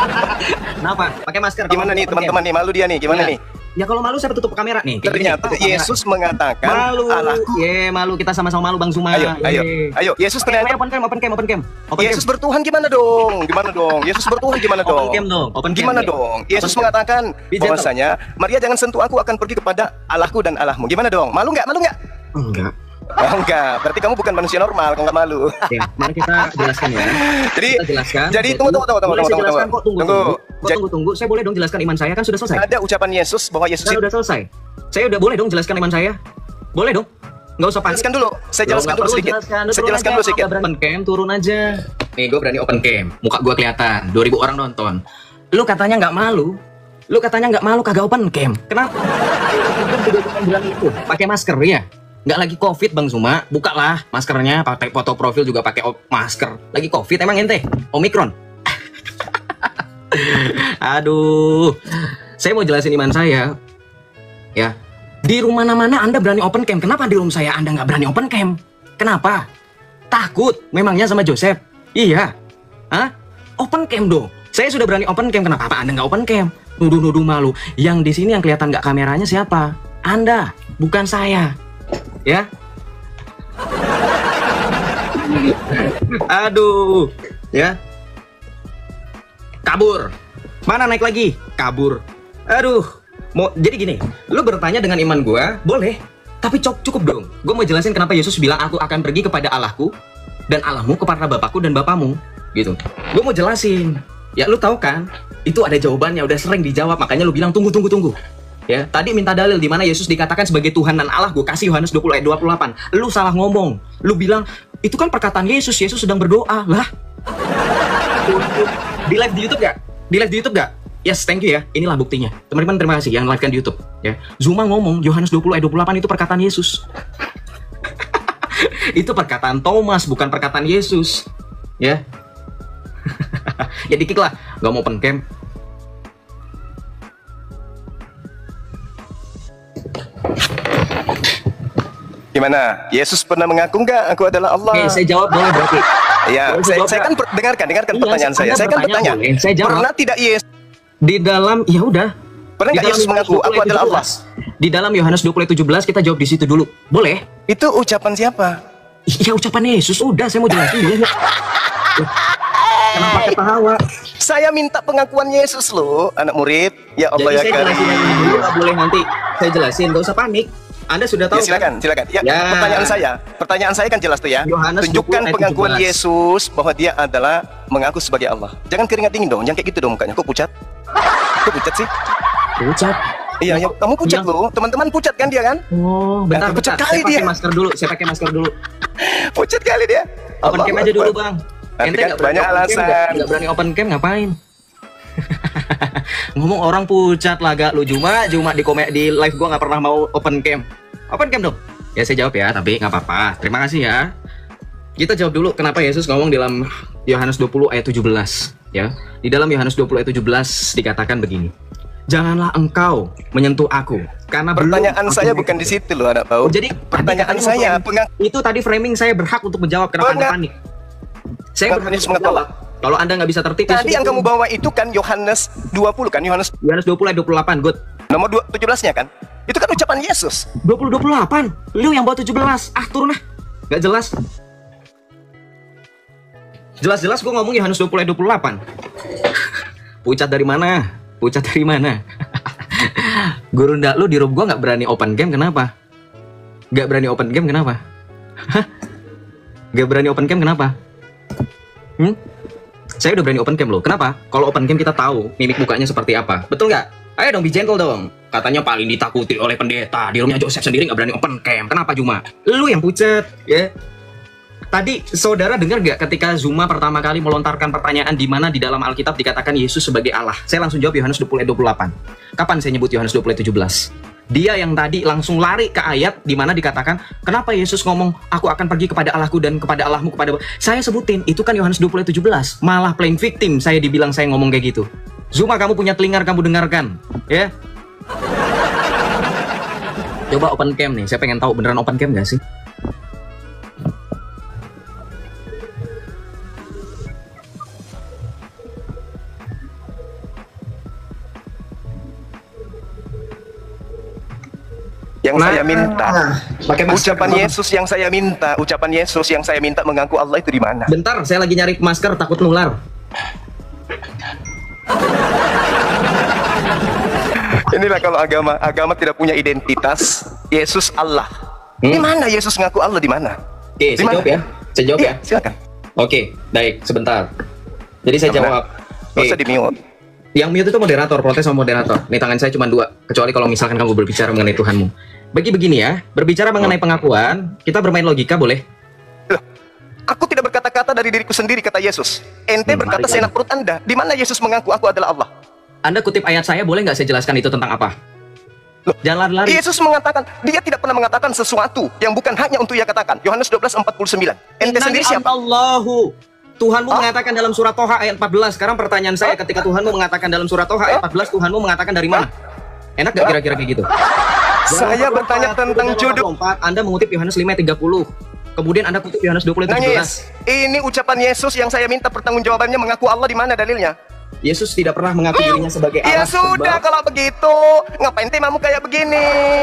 Kenapa? Pakai masker. Gimana nih teman-teman nih? Malu dia nih. Gimana Ya. nih? Ya kalau malu saya tutup kamera nih. Kayak Ternyata gini, Yesus mengatakan, malu. Allahku. Ye, malu kita sama-sama malu Bang Zuma. Ayo, ayo, Ye. ayo. Yesus Oke, ternyata. open cam, open cam, open cam. Open Yesus cam. bertuhan gimana dong? Gimana dong? Yesus bertuhan gimana Open dong? cam dong, open cam, Gimana ya. dong? Yesus Open cam. mengatakan Be gentle. bahwasanya Maria jangan sentuh aku, akan pergi kepada Allahku dan Allahmu. Gimana dong? Malu nggak? Malu nggak? Enggak. Oh, enggak. Berarti kamu bukan manusia normal kalau nggak malu. Ya, mari kita jelaskan ya. Jadi, Kita jelaskan. jadi tunggu, tunggu, tunggu, tunggu, Boleh saya tunggu, jelaskan tunggu. kok, tunggu, Tunggu. tunggu. Kok tunggu, tunggu. Saya boleh dong jelaskan iman saya kan sudah selesai. Ada ucapan Yesus bahwa Yesus Saya itu. udah selesai. Saya udah boleh dong jelaskan iman saya. Boleh dong. Nggak usah panik. Jelaskan dulu. Saya Loh, jelaskan nggak dulu perlu sedikit. jelaskan. Saya Turun jelaskan aja. dulu sedikit. Kalau nggak berani open cam, turun aja. Nih, gue berani open cam. Muka gue kelihatan. dua ribu orang nonton. Lu katanya nggak malu. Lu katanya nggak malu kagak open cam. Kenapa? Juga bukan bilang itu. Pakai masker ya. Nggak lagi covid Bang Zuma. Bukalah maskernya. Pakai foto profil juga pakai masker. Lagi covid emang ente? Omikron. Aduh. Saya mau jelasin iman saya. Ya. Di rumah mana-mana Anda berani open cam. Kenapa di room saya Anda nggak berani open cam? Kenapa? Takut memangnya sama Joseph? Iya. Hah? Open cam dong. Saya sudah berani open cam. Kenapa Anda nggak open cam? Nuduh-nuduh malu. Yang di sini yang kelihatan nggak kameranya siapa? Anda, bukan saya. Ya. Aduh. Ya. Kabur. Mana naik lagi? Kabur. Aduh. Mau jadi gini, lu bertanya dengan iman gua, boleh. Tapi cukup cukup dong. Gua mau jelasin kenapa Yesus bilang aku akan pergi kepada Allahku dan Allahmu kepada Bapakku dan Bapamu, gitu. Gua mau jelasin. Ya lu tahu kan? Itu ada jawabannya, udah sering dijawab, makanya lu bilang tunggu tunggu tunggu. Ya, tadi minta dalil di mana Yesus dikatakan sebagai Tuhan dan Allah. Gue kasih Yohanes dua puluh ayat dua puluh delapan. Lu salah ngomong. Lu bilang itu kan perkataan Yesus. Yesus sedang berdoa. Lah. Di live di YouTube gak? Di live di YouTube gak? Yes, thank you ya. Inilah buktinya. Teman-teman terima kasih yang live kan di YouTube. Ya, Zuma ngomong Yohanes dua puluh ayat dua puluh delapan itu perkataan Yesus. Itu perkataan Thomas, bukan perkataan Yesus. Ya. Ya dikit lah. Gak mau open cam. Gimana? Yesus pernah mengaku nggak aku adalah Allah? Oke, saya jawab boleh berarti. Ya, Boleh saya, jawab saya nggak? kan per- dengarkan, dengarkan Iya, pertanyaan saya. Anda Saya kan bertanya, bertanya. boleh. Saya jawab. Pernah tidak Yesus Di dalam, ya udah. Pernah Di nggak dalam Yesus Yohanes mengaku dua puluh aku ayat adalah tujuh Allah? belas. Di dalam Yohanes dua puluh ayat tujuh belas kita jawab di situ dulu. Boleh? Itu ucapan siapa? Ya ucapan Yesus. Udah, saya mau jelasin boleh nggak? Kenapa ketawa? Saya minta pengakuan Yesus loh, anak murid. Ya Allah Jadi ya saya Karim. jelasin yang ini dulu, nggak boleh nanti saya jelasin. Gak usah panik. Anda sudah tahu Ya, silakan, kan? silakan. Ya, Ya. pertanyaan saya, pertanyaan saya kan jelas tuh ya. Yohanes Tunjukkan dua puluh ayat pengakuan tujuh belas. Yesus bahwa dia adalah mengaku sebagai Allah. Jangan keringat dingin dong, jangan kayak gitu dong mukanya. Kok pucat? Kok pucat sih? Pucat. Iya, ya, kamu pucat Yang- loh. Teman-teman pucat kan dia kan? Oh, bentar, Nah, pucat bentar. kali Saya pakai dia. masker dulu. Saya pakai masker dulu. Pucat kali dia. Open cam aja dulu, Bang. Tapi Ente kan nggak berani banyak open cam, alasan. nggak- nggak berani open cam ngapain? Ngomong orang pucat lah gak lu Juma, Juma di komen di live gua nggak pernah mau open cam. Open cam dong. Ya saya jawab ya, tapi nggak apa-apa. Terima kasih ya. Kita jawab dulu kenapa Yesus ngomong dalam Yohanes dua puluh ayat tujuh belas ya. Di dalam Yohanes dua puluh ayat tujuh belas dikatakan begini. Janganlah engkau menyentuh aku karena Pertanyaan belum saya aku- bukan di situ loh, anak bau. Oh, jadi pertanyaan tadi saya katanya pengak itu tadi framing saya berhak untuk menjawab kenapa Anda Penga- panik. Saya Bukan berhak Yesus untuk mengaku menjawab. Allah. Kalau Anda nggak bisa tertib, Tadi yang kamu bawa itu kan Yohanes dua puluh kan? Yohanes Yohanes dua puluh ayat dua puluh delapan, good. Nomor tujuh belas-nya kan? Itu kan ucapan Yesus. dua puluh dua puluh delapan. Lu yang bawa tujuh belas. Ah, turun ah. Nggak jelas. Jelas-jelas gue ngomong Yohanes dua puluh ayat dua puluh delapan. Pucat dari mana? Pucat dari mana? Guru ndak lu di room gue nggak berani open game, kenapa? Nggak berani open game, kenapa? Hah? Nggak berani open game, kenapa? Hmm? Saya udah berani open game loh. Kenapa? Kalau open game kita tahu mimik mukanya seperti apa. Betul nggak? Ayo dong, be gentle dong. Katanya paling ditakuti oleh pendeta. Di roomnya Joseph sendiri nggak berani open cam. Kenapa Zuma? Lu yang pucat, ya. Tadi saudara dengar nggak ketika Zuma pertama kali melontarkan pertanyaan di mana di dalam Alkitab dikatakan Yesus sebagai Allah? Saya langsung jawab Yohanes dua puluh ayat dua puluh delapan. Kapan saya nyebut Yohanes dua puluh ayat tujuh belas? Dia yang tadi langsung lari ke ayat di mana dikatakan, kenapa Yesus ngomong, aku akan pergi kepada Allahku dan kepada Allahmu kepada... Saya sebutin, itu kan Yohanes dua puluh ayat tujuh belas. Malah playing victim saya dibilang saya ngomong kayak gitu. Zuma, kamu punya telinga, kamu dengarkan. Ya. Coba open cam nih, saya pengen tahu beneran open cam gak sih? Yang Nah, saya minta, pakai masker. ucapan Yesus yang saya minta, ucapan Yesus yang saya minta mengaku Allah itu di mana? Bentar, saya lagi nyari masker, takut nular. Inilah kalau agama, agama tidak punya identitas. Yesus Allah. Hmm? Di mana Yesus ngaku Allah di mana? Oke, Di saya mana? jawab ya. Saya jawab Iya, ya. silakan. Oke, baik, sebentar. Jadi saya Nggak jawab. Nggak usah di mute. Yang mute itu moderator, protes sama moderator. Nih tangan saya cuma dua, kecuali kalau misalkan kamu berbicara mengenai Tuhanmu. Bagi begini ya, berbicara mengenai pengakuan, kita bermain logika boleh? Loh, aku tidak berkata-kata dari diriku sendiri, kata Yesus. Ente Hmm, berkata mari, seenak perut Anda. Di mana Yesus mengaku aku adalah Allah? Anda kutip ayat saya, boleh nggak saya jelaskan itu tentang apa? Loh, jangan lari-lari. Yesus mengatakan, dia tidak pernah mengatakan sesuatu yang bukan haknya untuk ia katakan. Yohanes dua belas empat puluh sembilan. Ente sendiri siapa? Allahu. Tuhanmu Hah? mengatakan dalam surat Toha ayat empat belas. Sekarang pertanyaan saya, ketika Tuhanmu mengatakan dalam surat Toha ayat empat belas, Tuhanmu mengatakan dari mana? Enak gak kira-kira kayak gitu? Saya bertanya tentang judul. Anda mengutip Yohanes lima ayat tiga puluh. Kemudian Anda kutip Yohanes dua puluh ayat tujuh belas. Nangis. Ini ucapan Yesus yang saya minta pertanggungjawabannya mengaku Allah di mana dalilnya? Yesus tidak pernah mengaku dirinya sebagai Ya Allah. sudah, kalau begitu ngapain temamu kayak begini?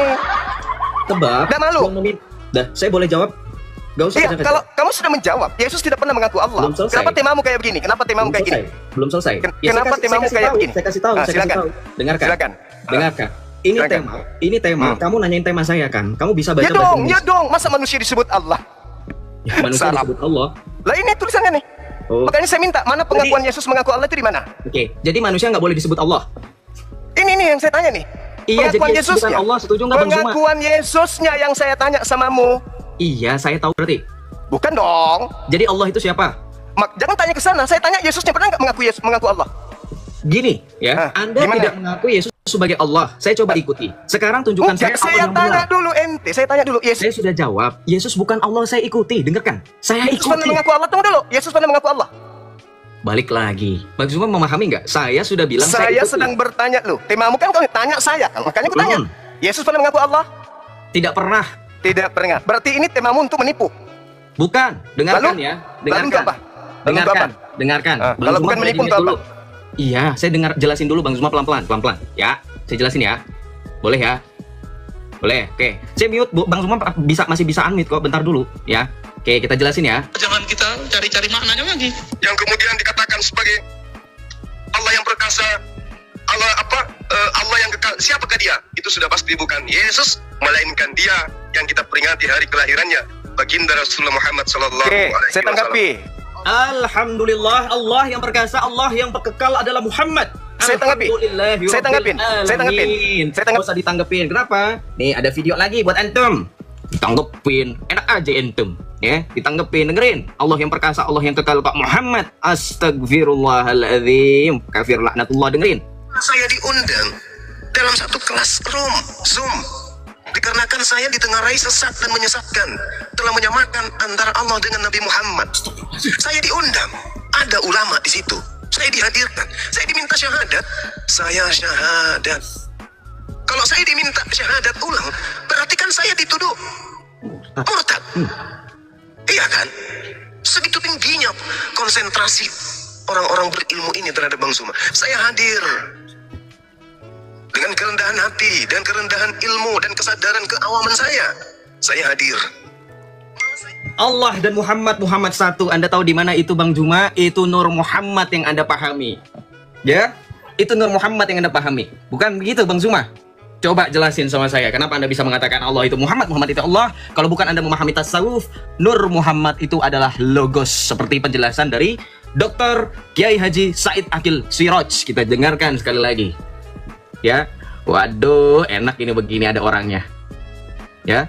Tebak. Dah malu. Dah, saya boleh jawab? Gak usah. Iya, kejar-kejar. kalau kamu sudah menjawab, Yesus tidak pernah mengaku Allah. Belum selesai. Kenapa temamu kayak begini? Kenapa temamu Belum kayak gini? selesai. Belum selesai. Ken- Ya, kenapa saya kasih- temamu saya kasih kayak tahu, begini? Saya kasih tahu, Ah, saya silakan. kasih tahu. Dengarkan. Silakan. Dengarkan. Ini Silakan. tema, ini tema. Hmm. Kamu nanyain tema saya kan? Kamu bisa baca Ya bahasa dong, Inggris. ya dong. Masa manusia disebut Allah? Ya, manusia Sarap. disebut Allah. Lah ini tulisannya nih. Oh. Makanya saya minta, mana pengakuan Yesus mengaku Allah itu di mana? Oke, jadi manusia nggak boleh disebut Allah. Ini nih yang saya tanya nih. Iya, pengakuan jadi Yesus bukan Yesusnya. Allah, setuju nggak, Bang Zuma? Pengakuan Yesusnya yang saya tanya samamu. Iya, saya tahu berarti. Bukan dong. Jadi Allah itu siapa? Mak, jangan tanya ke sana. Saya tanya Yesusnya pernah nggak mengaku Yesus mengaku Allah? Gini, ya. Ah, Anda gimana? tidak mengaku Yesus sebagai Allah. Saya coba ikuti. Sekarang tunjukkan Bukan, saya apa saya yang tanya benar. dulu ente. Saya tanya dulu Yesus. Saya sudah jawab. Yesus bukan Allah, saya ikuti. Dengarkan. Saya Yesus pernah ikuti. mengaku Allah. Tunggu dulu. Yesus pernah mengaku Allah. Balik lagi. Bang Zuma memahami nggak? Saya sudah bilang saya, Saya ikuti. sedang bertanya loh. Temamu kan kau tanya saya kan. Makanya aku tanya. Hmm. Yesus pernah mengaku Allah? Tidak pernah. Tidak pernah. Berarti ini temamu untuk menipu. Bukan. Dengarkan Lalu? ya. Lalu Dengarkan. untuk apa? Lalu untuk Dengarkan. apa? Dengarkan. Ah, Bang kalau Zuma bukan boleh menipu di-mute untuk dulu. apa? Iya, saya dengar jelasin dulu Bang Zuma pelan-pelan, pelan-pelan. Ya, saya jelasin ya. Boleh ya? Boleh. Oke. Saya mute, Bu. Bang Zuma bisa masih bisa unmute kok. Bentar dulu, ya. Oke, kita jelasin ya. Jangan kita cari-cari maknanya lagi. Yang kemudian dikatakan sebagai Allah yang perkasa, Allah apa? eh, Allah yang kekal. Siapakah dia? Itu sudah pasti bukan Yesus, melainkan dia yang kita peringati hari kelahirannya, baginda Rasulullah Muhammad sallallahu alaihi wasallam. Saya tanggapi. Alhamdulillah, Allah yang perkasa, Allah yang kekal adalah Muhammad. Saya tanggapi. Alhamdulillahirabbil Saya tanggapin. Saya tanggapin. alamin. Saya tanggap- Nggak usah ditanggepin. Kenapa? Nih ada video lagi buat antum. Ditanggepin. Enak aja antum. Ya, ditanggepin. Dengerin. Allah yang perkasa, Allah yang kekal, Pak Muhammad. Astagfirullahaladzim. Kafir laknatullah. Dengerin. Saya diundang dalam satu kelas room Zoom dikarenakan saya ditengarai sesat dan menyesatkan, telah menyamakan antara Allah dengan Nabi Muhammad. Saya diundang, ada ulama di situ. Saya dihadirkan, saya diminta syahadat, saya syahadat. Kalau saya diminta syahadat ulang, berarti kan saya dituduh murtad. Iya kan? Segitu tingginya konsentrasi orang-orang berilmu ini terhadap Bang Zuma. Saya hadir dengan kerendahan hati dan kerendahan ilmu dan kesadaran keawaman saya. Saya hadir. Allah dan Muhammad Muhammad satu. Anda tahu di mana itu Bang Zuma? Itu Nur Muhammad yang Anda pahami. Ya? Itu Nur Muhammad yang Anda pahami. Bukan begitu Bang Zuma? Coba jelasin sama saya, kenapa Anda bisa mengatakan Allah itu Muhammad, Muhammad itu Allah? Kalau bukan Anda memahami tasawuf, Nur Muhammad itu adalah logos. Seperti penjelasan dari Doktor Kiai Haji Said Akil Siraj. Kita dengarkan sekali lagi. Ya, waduh, enak ini begini ada orangnya. Ya.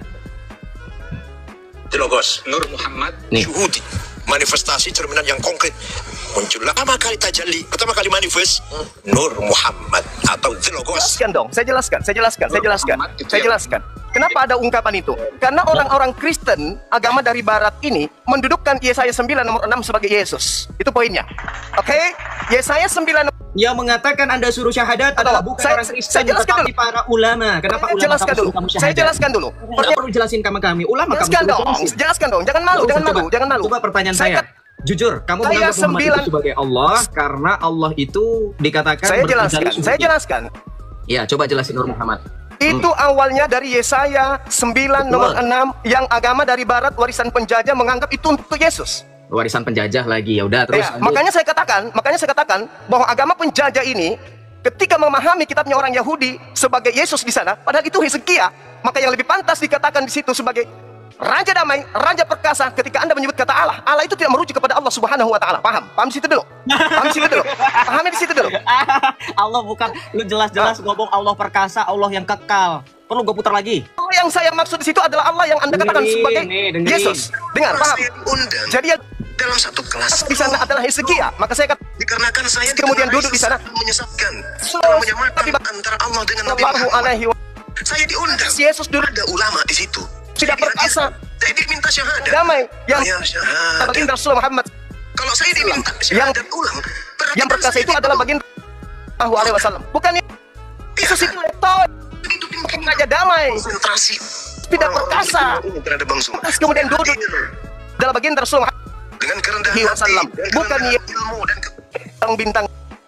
Logos, Nur Muhammad, syuhudi, manifestasi cerminan yang konkret. Muncullah pertama kali tajalli, pertama kali manifest Nur Muhammad atau The Logos. Jelaskan dong, saya jelaskan, saya jelaskan, saya jelaskan, saya jelaskan. Kenapa ada ungkapan itu? Karena orang-orang Kristen, agama dari Barat ini mendudukkan Yesaya sembilan nomor enam sebagai Yesus. Itu poinnya. Oke? Okay? Yesaya sembilan yang mengatakan Anda suruh syahadat adalah bukan saya, orang Kristen, saya jelaskan tetapi dulu. para ulama. Kenapa saya ulama jelaskan kamu dulu. kamu Saya jelaskan dulu. Tidak perlu jelasin sama kami. Ulama jelaskan kamu dong. jelasin. Jelaskan dong. Jangan malu, Usah, jangan malu, coba. jangan malu. Coba pertanyaan saya. saya Jujur, kamu saya menganggap Muhammad sembilan... itu sebagai Allah karena Allah itu dikatakan Saya jelaskan, berbicara saya jelaskan. Ya, coba jelasin Nur Muhammad. Itu hmm. awalnya dari Yesaya sembilan nomor enam yang agama dari Barat warisan penjajah menganggap itu untuk Yesus. Warisan penjajah lagi, ya udah terus. Ya, makanya saya katakan, makanya saya katakan bahwa agama penjajah ini ketika memahami kitabnya orang Yahudi sebagai Yesus di sana, padahal itu Hizkia, maka yang lebih pantas dikatakan di situ sebagai Raja Damai, Raja Perkasa. Ketika Anda menyebut kata Allah, Allah itu tidak merujuk kepada Allah Subhanahu wa taala. Paham? Paham di situ dulu. Paham di situ dulu. Pahami di situ dulu. Allah bukan, lu jelas-jelas ngomong Allah perkasa, Allah yang kekal. Perlu gue putar lagi. Allah yang saya maksud di situ adalah Allah yang Anda katakan dengerin, sebagai nih, dengerin. Yesus. Dengar, paham? Jadi yang dalam satu kelas di sana adalah Hizkia. Maka saya kata dikarenakan saya kemudian duduk di sana menyesatkan, dalam menyamakan antara Allah dengan Nabi Muhammad. Saya diundang. Yesus duduk. Ada ulama di situ. Tidak perkasa. Saya diminta syahadat. Damai yang syahadat. baginda Rasulullah Muhammad. Kalau saya diminta syahadat yang, ulang, yang perkasa itu adalah baginda Sallallahu Alaihi Wasallam. Bukan Yesus itu toh. Raja damai. Konsentrasi. Tidak perkasa. Ini terhadap Bang Zuma. Kemudian duduk adalah baginda Rasulullah dengan kerendahan hati, bukan ilmu dan bintang bintang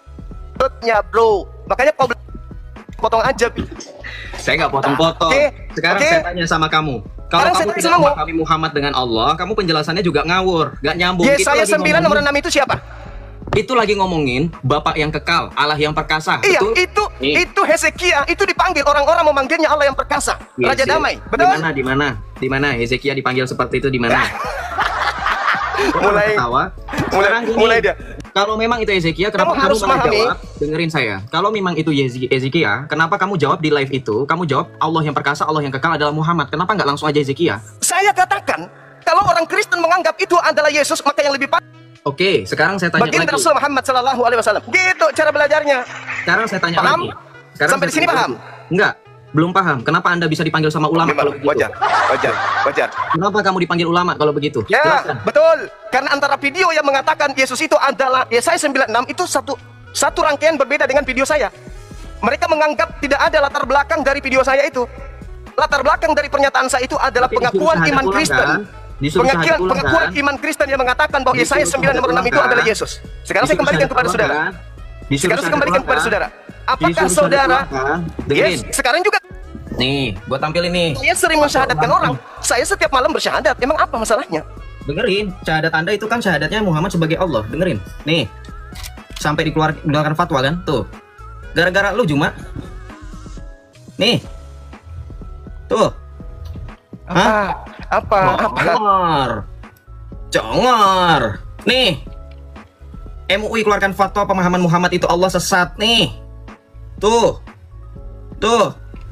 perutnya bro. Makanya kau potong aja. Saya nggak potong-potong. Okay. Sekarang okay. saya tanya sama kamu. Kalau kamu tidak memahami Muhammad dengan Allah, kamu penjelasannya juga ngawur, nggak nyambung. Yesaya sembilan nomor enam itu siapa? Itu lagi ngomongin Bapak yang kekal, Allah yang perkasa. Iya, betul? itu Nih. itu Hezekia, itu dipanggil orang-orang memanggilnya Allah yang perkasa, yes, Raja yes. Damai. Di Betul? mana? Di mana? Di mana Hezekia dipanggil seperti itu di mana? mulai ketawa. mulai gini, mulai dia. Kalau memang itu Hezekia, kenapa Kamu kamu, harus malah memahami. jawab? Dengerin saya. Kalau memang itu Yezi- Hezekia, kenapa kamu jawab di live itu? Kamu jawab Allah yang perkasa, Allah yang kekal adalah Muhammad. Kenapa nggak langsung aja Hezekia? Saya katakan, kalau orang Kristen menganggap itu adalah Yesus, maka yang lebih Oke, sekarang saya tanya baginda lagi. Rasul Muhammad Sallallahu Alaihi Wasallam. Gitu cara belajarnya. Sekarang saya tanya Paham? lagi. Sekarang Sampai saya di sini tanya paham? lagi. Enggak, belum paham. Kenapa Anda bisa dipanggil sama ulama Memang, kalau begitu? wajar, wajar, wajar. Kenapa kamu dipanggil ulama kalau begitu? Ya, Jelaskan. betul. Karena antara video yang mengatakan Yesus itu adalah Yesaya sembilan enam itu satu satu rangkaian berbeda dengan video saya. Mereka menganggap tidak ada latar belakang dari video saya itu. Latar belakang dari pernyataan saya itu adalah Tapi pengakuan disuruh iman syahadat Kristen. ulang, kan? Disuruh Pengakuan, syahadat ulang, pengakuan kan? iman Kristen yang mengatakan bahwa Disuruh Yesaya sembilan nomor enam itu syahadat adalah ulang, Yesus. Sekarang saya Disuruh kembalikan syahadat kepada ulang, saudara. kan? Disuruh Sekarang saya syahadat kembalikan ulang, kepada kan? saudara. Apakah Disuruh syahadat saudara? ulang, kan? Dengerin. Yes, sekarang juga Nih, gua tampilin nih. saya sering mensyahadatkan orang. Saya setiap malam bersyahadat. Emang apa masalahnya? Dengerin, syahadat Anda itu kan syahadatnya Muhammad sebagai Allah. Dengerin. Nih. Sampai dikeluar dikeluarkan fatwa kan? Tuh. Gara-gara lu Juma. Nih. Tuh. Hah? Apa? Apa? Congor. Congor. Nih. M U I keluarkan fatwa pemahaman Muhammad itu Allah sesat nih. Tuh. Tuh.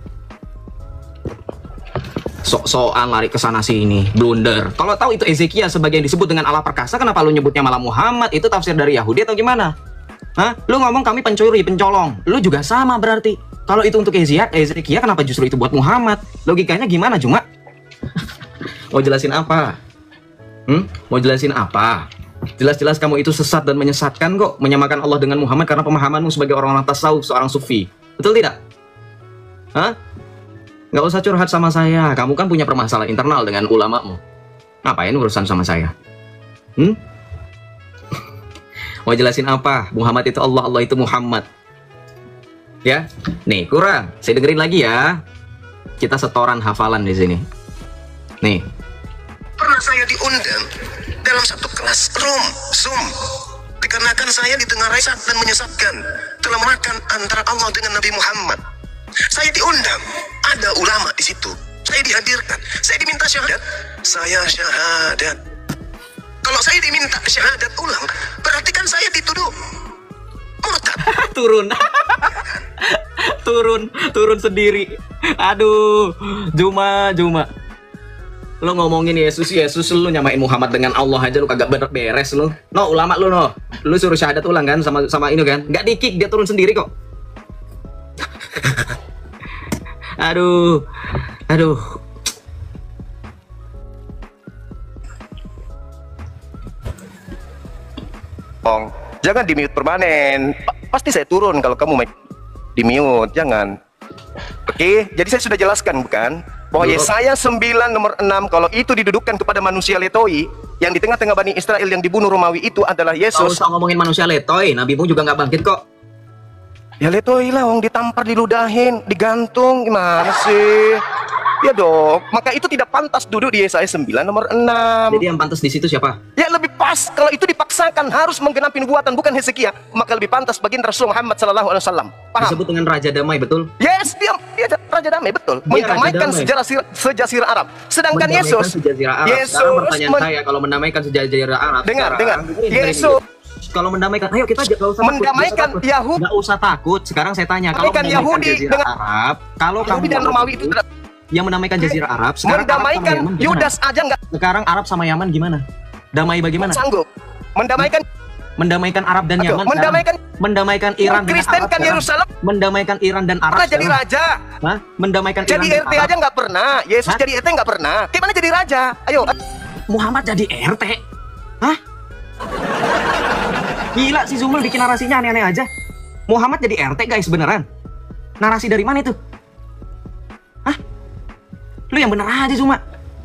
Sok-sokan lari ke sana sini, blunder. Kalau tahu itu Hezekia sebagai yang disebut dengan Allah perkasa, kenapa lu nyebutnya malah Muhammad? Itu tafsir dari Yahudi atau gimana? Hah? Lu ngomong kami pencuri, pencolong. Lu juga sama berarti. Kalau itu untuk Hezekia, Hezekia kenapa justru itu buat Muhammad? Logikanya gimana, Cuma? Mau jelasin apa? Hmm? Mau jelasin apa? Jelas-jelas kamu itu sesat dan menyesatkan kok, menyamakan Allah dengan Muhammad karena pemahamanmu sebagai orang-orang tasawuf, seorang sufi. Betul tidak? Hah? Nggak usah curhat sama saya, kamu kan punya permasalahan internal dengan ulamamu. Ngapain urusan sama saya? Hmm? Mau jelasin apa? Muhammad itu Allah, Allah itu Muhammad. Ya, nih kurang. Saya dengerin lagi ya. Kita setoran hafalan di sini. Nih. Pernah saya diundang dalam satu kelas room, Zoom. Dikarenakan saya di tengah resat dan menyesatkan telah makan antara Allah dengan Nabi Muhammad. Saya diundang, ada ulama di situ. Saya dihadirkan, saya diminta syahadat. Saya syahadat. Kalau saya diminta syahadat ulang, berarti kan saya dituduh murtad. Turun. turun, turun sendiri. Aduh, Juma, Juma. Lo ngomongin Yesus, Yesus, lu nyamain Muhammad dengan Allah aja lu kagak bener beres lu. No, ulama lu no. Lu suruh syahadat ulang kan sama sama ini kan? Nggak di-kick, dia turun sendiri kok. Aduh. Aduh. Bong, jangan di mute permanen. Pa- pasti saya turun kalau kamu mic di mute, jangan. Oke, jadi saya sudah jelaskan bukan? Bahwa Yesaya sembilan nomor enam kalau itu didudukkan kepada manusia Letoi yang di tengah-tengah Bani Israel yang dibunuh Romawi itu adalah Yesus. Kalau usah ngomongin manusia Letoi, nabimu juga nggak bangkit kok. Ya Letoi lah, wong ditampar, diludahin, digantung, gimana sih? Ya dong, maka itu tidak pantas duduk di Yesaya sembilan nomor enam. Jadi yang pantas di situ siapa? Ya lebih pas kalau itu dipaksakan harus menggenapi nubuatan bukan Hezekia, maka lebih pantas baginda Rasul Muhammad sallallahu alaihi wasallam. Paham? Disebut dengan Raja Damai, betul? Yes, dia dia raja damai, betul. Dia Mendamaikan Raja Damai. sejarah sir- sejazirah Arab. Sedangkan Mendamaikan Yesus, sejazirah Arab. Yesus Sekarang pertanyaan men- saya, kalau mendamaikan sejazirah Arab. Dengar, sekarang, dengar. dengerin, dengerin Yesus dulu. Kalau mendamaikan, ayo kita gak usah mendamaikan takut. Yahudi. Gak usah takut. Sekarang saya tanya, kalau Mendamaikan mendamaikan Yahudi jazirah dengan- Arab, kalau kamu Yahudi dan Romawi itu tidak yang mendamaikan jazirah Arab, sekarang mendamaikan Arab sama Yaman gimana? Yudas aja nggak Sekarang Arab sama Yaman gimana? Damai bagaimana? sanggup. Mendamaikan Mendamaikan Arab dan Aduh, Yaman. mendamaikan sekarang. Mendamaikan Iran dengan Kristen Arab kan sekarang. Yerusalem. Mendamaikan Iran dan Arab. Pernah jadi sekarang. raja. Hah? Mendamaikan Jadi Iran R T dan Arab. aja nggak pernah. Yesus Hah? jadi R T nggak pernah. Gimana jadi raja? Ayo. Muhammad jadi R T? Hah? Gila si Zumul bikin narasinya aneh-aneh aja. Muhammad jadi R T guys, beneran? Narasi dari mana itu? Hah? Lu yang bener aja Zuma.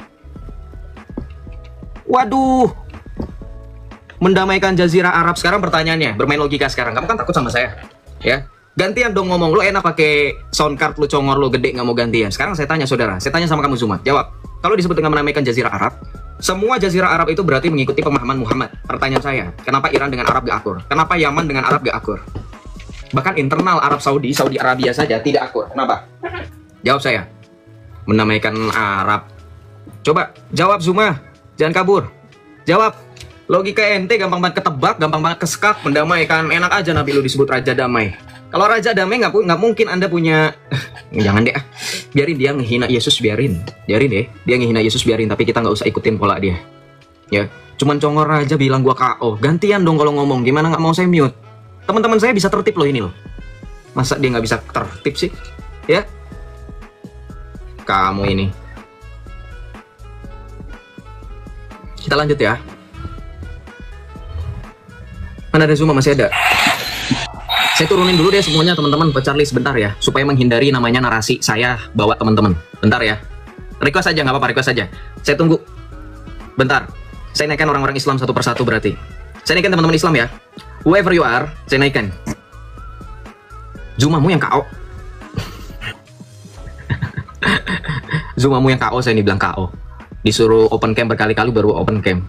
Waduh. Mendamaikan Jazirah Arab sekarang pertanyaannya, bermain logika sekarang. Kamu kan takut sama saya, ya? Gantian dong ngomong, lu enak pakai sound card, lu congor, lu gede nggak mau gantian. Sekarang saya tanya saudara, saya tanya sama kamu Zuma, jawab. Kalau disebut dengan mendamaikan Jazirah Arab, semua Jazirah Arab itu berarti mengikuti pemahaman Muhammad. Pertanyaan saya, kenapa Iran dengan Arab gak akur? Kenapa Yaman dengan Arab gak akur? Bahkan internal Arab Saudi, Saudi Arabia saja tidak akur. Kenapa? Jawab saya. Mendamaikan Arab. Coba jawab Zuma, jangan kabur. Jawab. Logika ente gampang banget ketebak, gampang banget kesekak. Mendamaikan, enak aja Nabi lu disebut Raja Damai. Kalau Raja Damai nggak nggak mungkin Anda punya. Jangan deh, biarin dia ngehina Yesus, biarin, biarin deh, dia ngehina Yesus biarin. Tapi kita nggak usah ikutin pola dia. Ya, cuman congor aja bilang gua K O. Gantian dong kalau ngomong. Gimana nggak mau saya mute? Teman-teman saya bisa tertib loh ini loh. Masa dia nggak bisa tertib sih? Ya, kamu ini. Kita lanjut ya. Mana ada Zuma, masih ada. Saya turunin dulu deh semuanya teman-teman, Pak Charlie sebentar ya, supaya menghindari namanya narasi saya bawa teman-teman. Bentar ya. Request aja, nggak apa-apa, request aja. Saya tunggu. Bentar. Saya naikkan orang-orang Islam satu persatu berarti. Saya naikkan teman-teman Islam ya. Whoever you are, saya naikkan. Zumamu yang K O. Zumamu yang K O, saya nih bilang K O. Disuruh open cam berkali-kali baru open cam.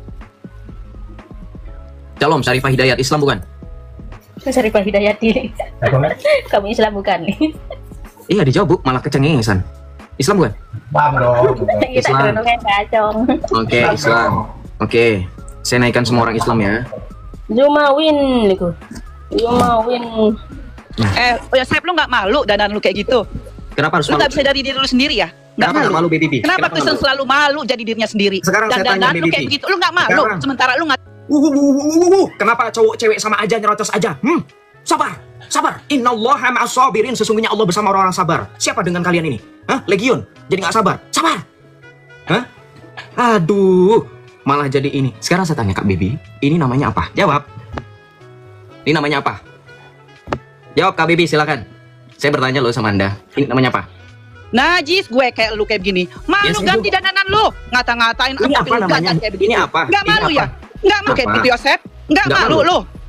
Shalom, Syarifah Hidayat, Islam bukan? Syarifah Hidayat diri. Kamu Islam bukan? Iya dijawab bu, malah kecengengesan. Islam bukan? Islam. Oke, Islam. Oke, saya naikkan semua orang Islam ya. Zuma win, niku. Zuma win. Eh, oh ya Sep, lu nggak malu dandan lu kayak gitu? Kenapa harus Lu malu? nggak bisa dari diri lu sendiri ya? Nggak Kenapa malu? nggak malu, B B B? Kenapa Kenapa Kristen malu? selalu malu jadi dirinya sendiri? Sekarang saya tanya, Dan lu B B B. kayak begitu, lu nggak malu. Sekarang. Sementara lu nggak. Uh, uh, uh, uh, uh. Kenapa cowok cewek sama aja nyerocos aja? Hmm, sabar, sabar. Innallaha ma'as sabirin. Sesungguhnya Allah bersama orang-orang sabar. Siapa dengan kalian ini? Hah? Legion. Jadi nggak sabar? Sabar. Hah? Aduh, malah jadi ini. Sekarang saya tanya Kak Baby, ini namanya apa? Jawab. Ini namanya apa? Jawab Kak Baby, silakan. Saya bertanya loh sama Anda. Ini namanya apa? Najis gue kayak lu kayak begini. Malu Ya, ganti dandanan lu. Ngata-ngatain Ini apa apa namanya? kayak begitu. Ini apa? Nggak Ini malu apa? ya? Nggak malu kayak Apa? begitu Yosep? Nggak Nggak malu malu. lu.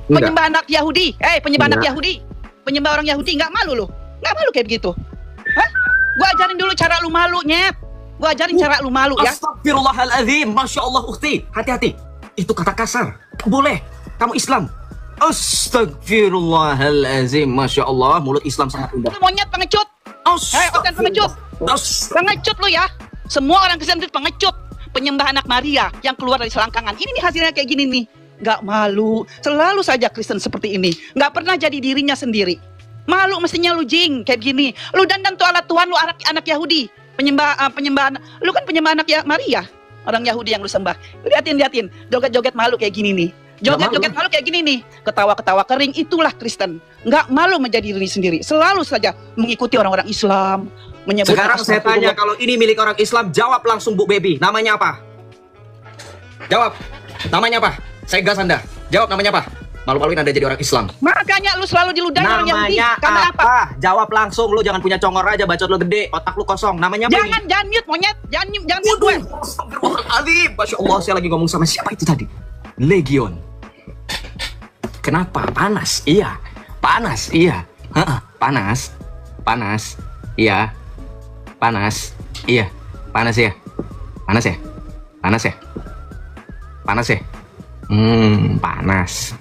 penyembah anak Yahudi. Eh, penyembah anak Enggak. Yahudi. Penyembah orang Yahudi, nggak malu lu? Nggak malu kayak begitu? Hah? Gua ajarin dulu cara lu malu, nyet. Gua ajarin cara lu malu ya. Astagfirullahaladzim, Masya Allah Ukti. Hati-hati, itu kata kasar. Boleh, kamu Islam. Astagfirullahaladzim, Masya Allah, mulut Islam sangat indah. Lu monyet pengecut. Hei, oten pengecut. Pengecut lu ya. Semua orang Kristen itu pengecut. Penyembah anak Maria yang keluar dari selangkangan. Ini nih hasilnya kayak gini nih. Nggak malu. Selalu saja Kristen seperti ini. Nggak pernah jadi dirinya sendiri. Malu mestinya lu, Jing, kayak gini. Lu dandan tuh alat Tuhan, lu anak, anak Yahudi. Penyembah uh, penyembah lu kan penyembah anak ya Maria. Orang Yahudi yang lu sembah. Liatin, liatin. Joget-joget malu kayak gini nih. Joget-joget malu kayak gini nih. Ketawa-ketawa kering, itulah Kristen. Nggak malu menjadi diri sendiri. Selalu saja mengikuti orang-orang Islam. Menyebut Sekarang saya tanya, kalau ini milik orang Islam, jawab langsung Bu Baby. Namanya apa? Jawab. Namanya apa? Saya gas Anda. Jawab namanya apa? Malu-maluin Anda jadi orang Islam. Makanya lu selalu diludahi orang Yahudi. Namanya Karena apa? apa? Jawab langsung. Lu jangan punya congor aja, bacot lu gede, otak lu kosong. Namanya apa Jangan, ini? jangan mute monyet. Jangan, jangan mute gue. Astagfirullahaladzim. Masya Allah, saya lagi ngomong sama siapa itu tadi? Legion. Kenapa? Panas. Iya. Panas. Iya. Ha-ha. Panas. Panas. Iya. Panas. Iya. Panas ya. Panas ya. Panas ya. Panas ya. Hmm, panas.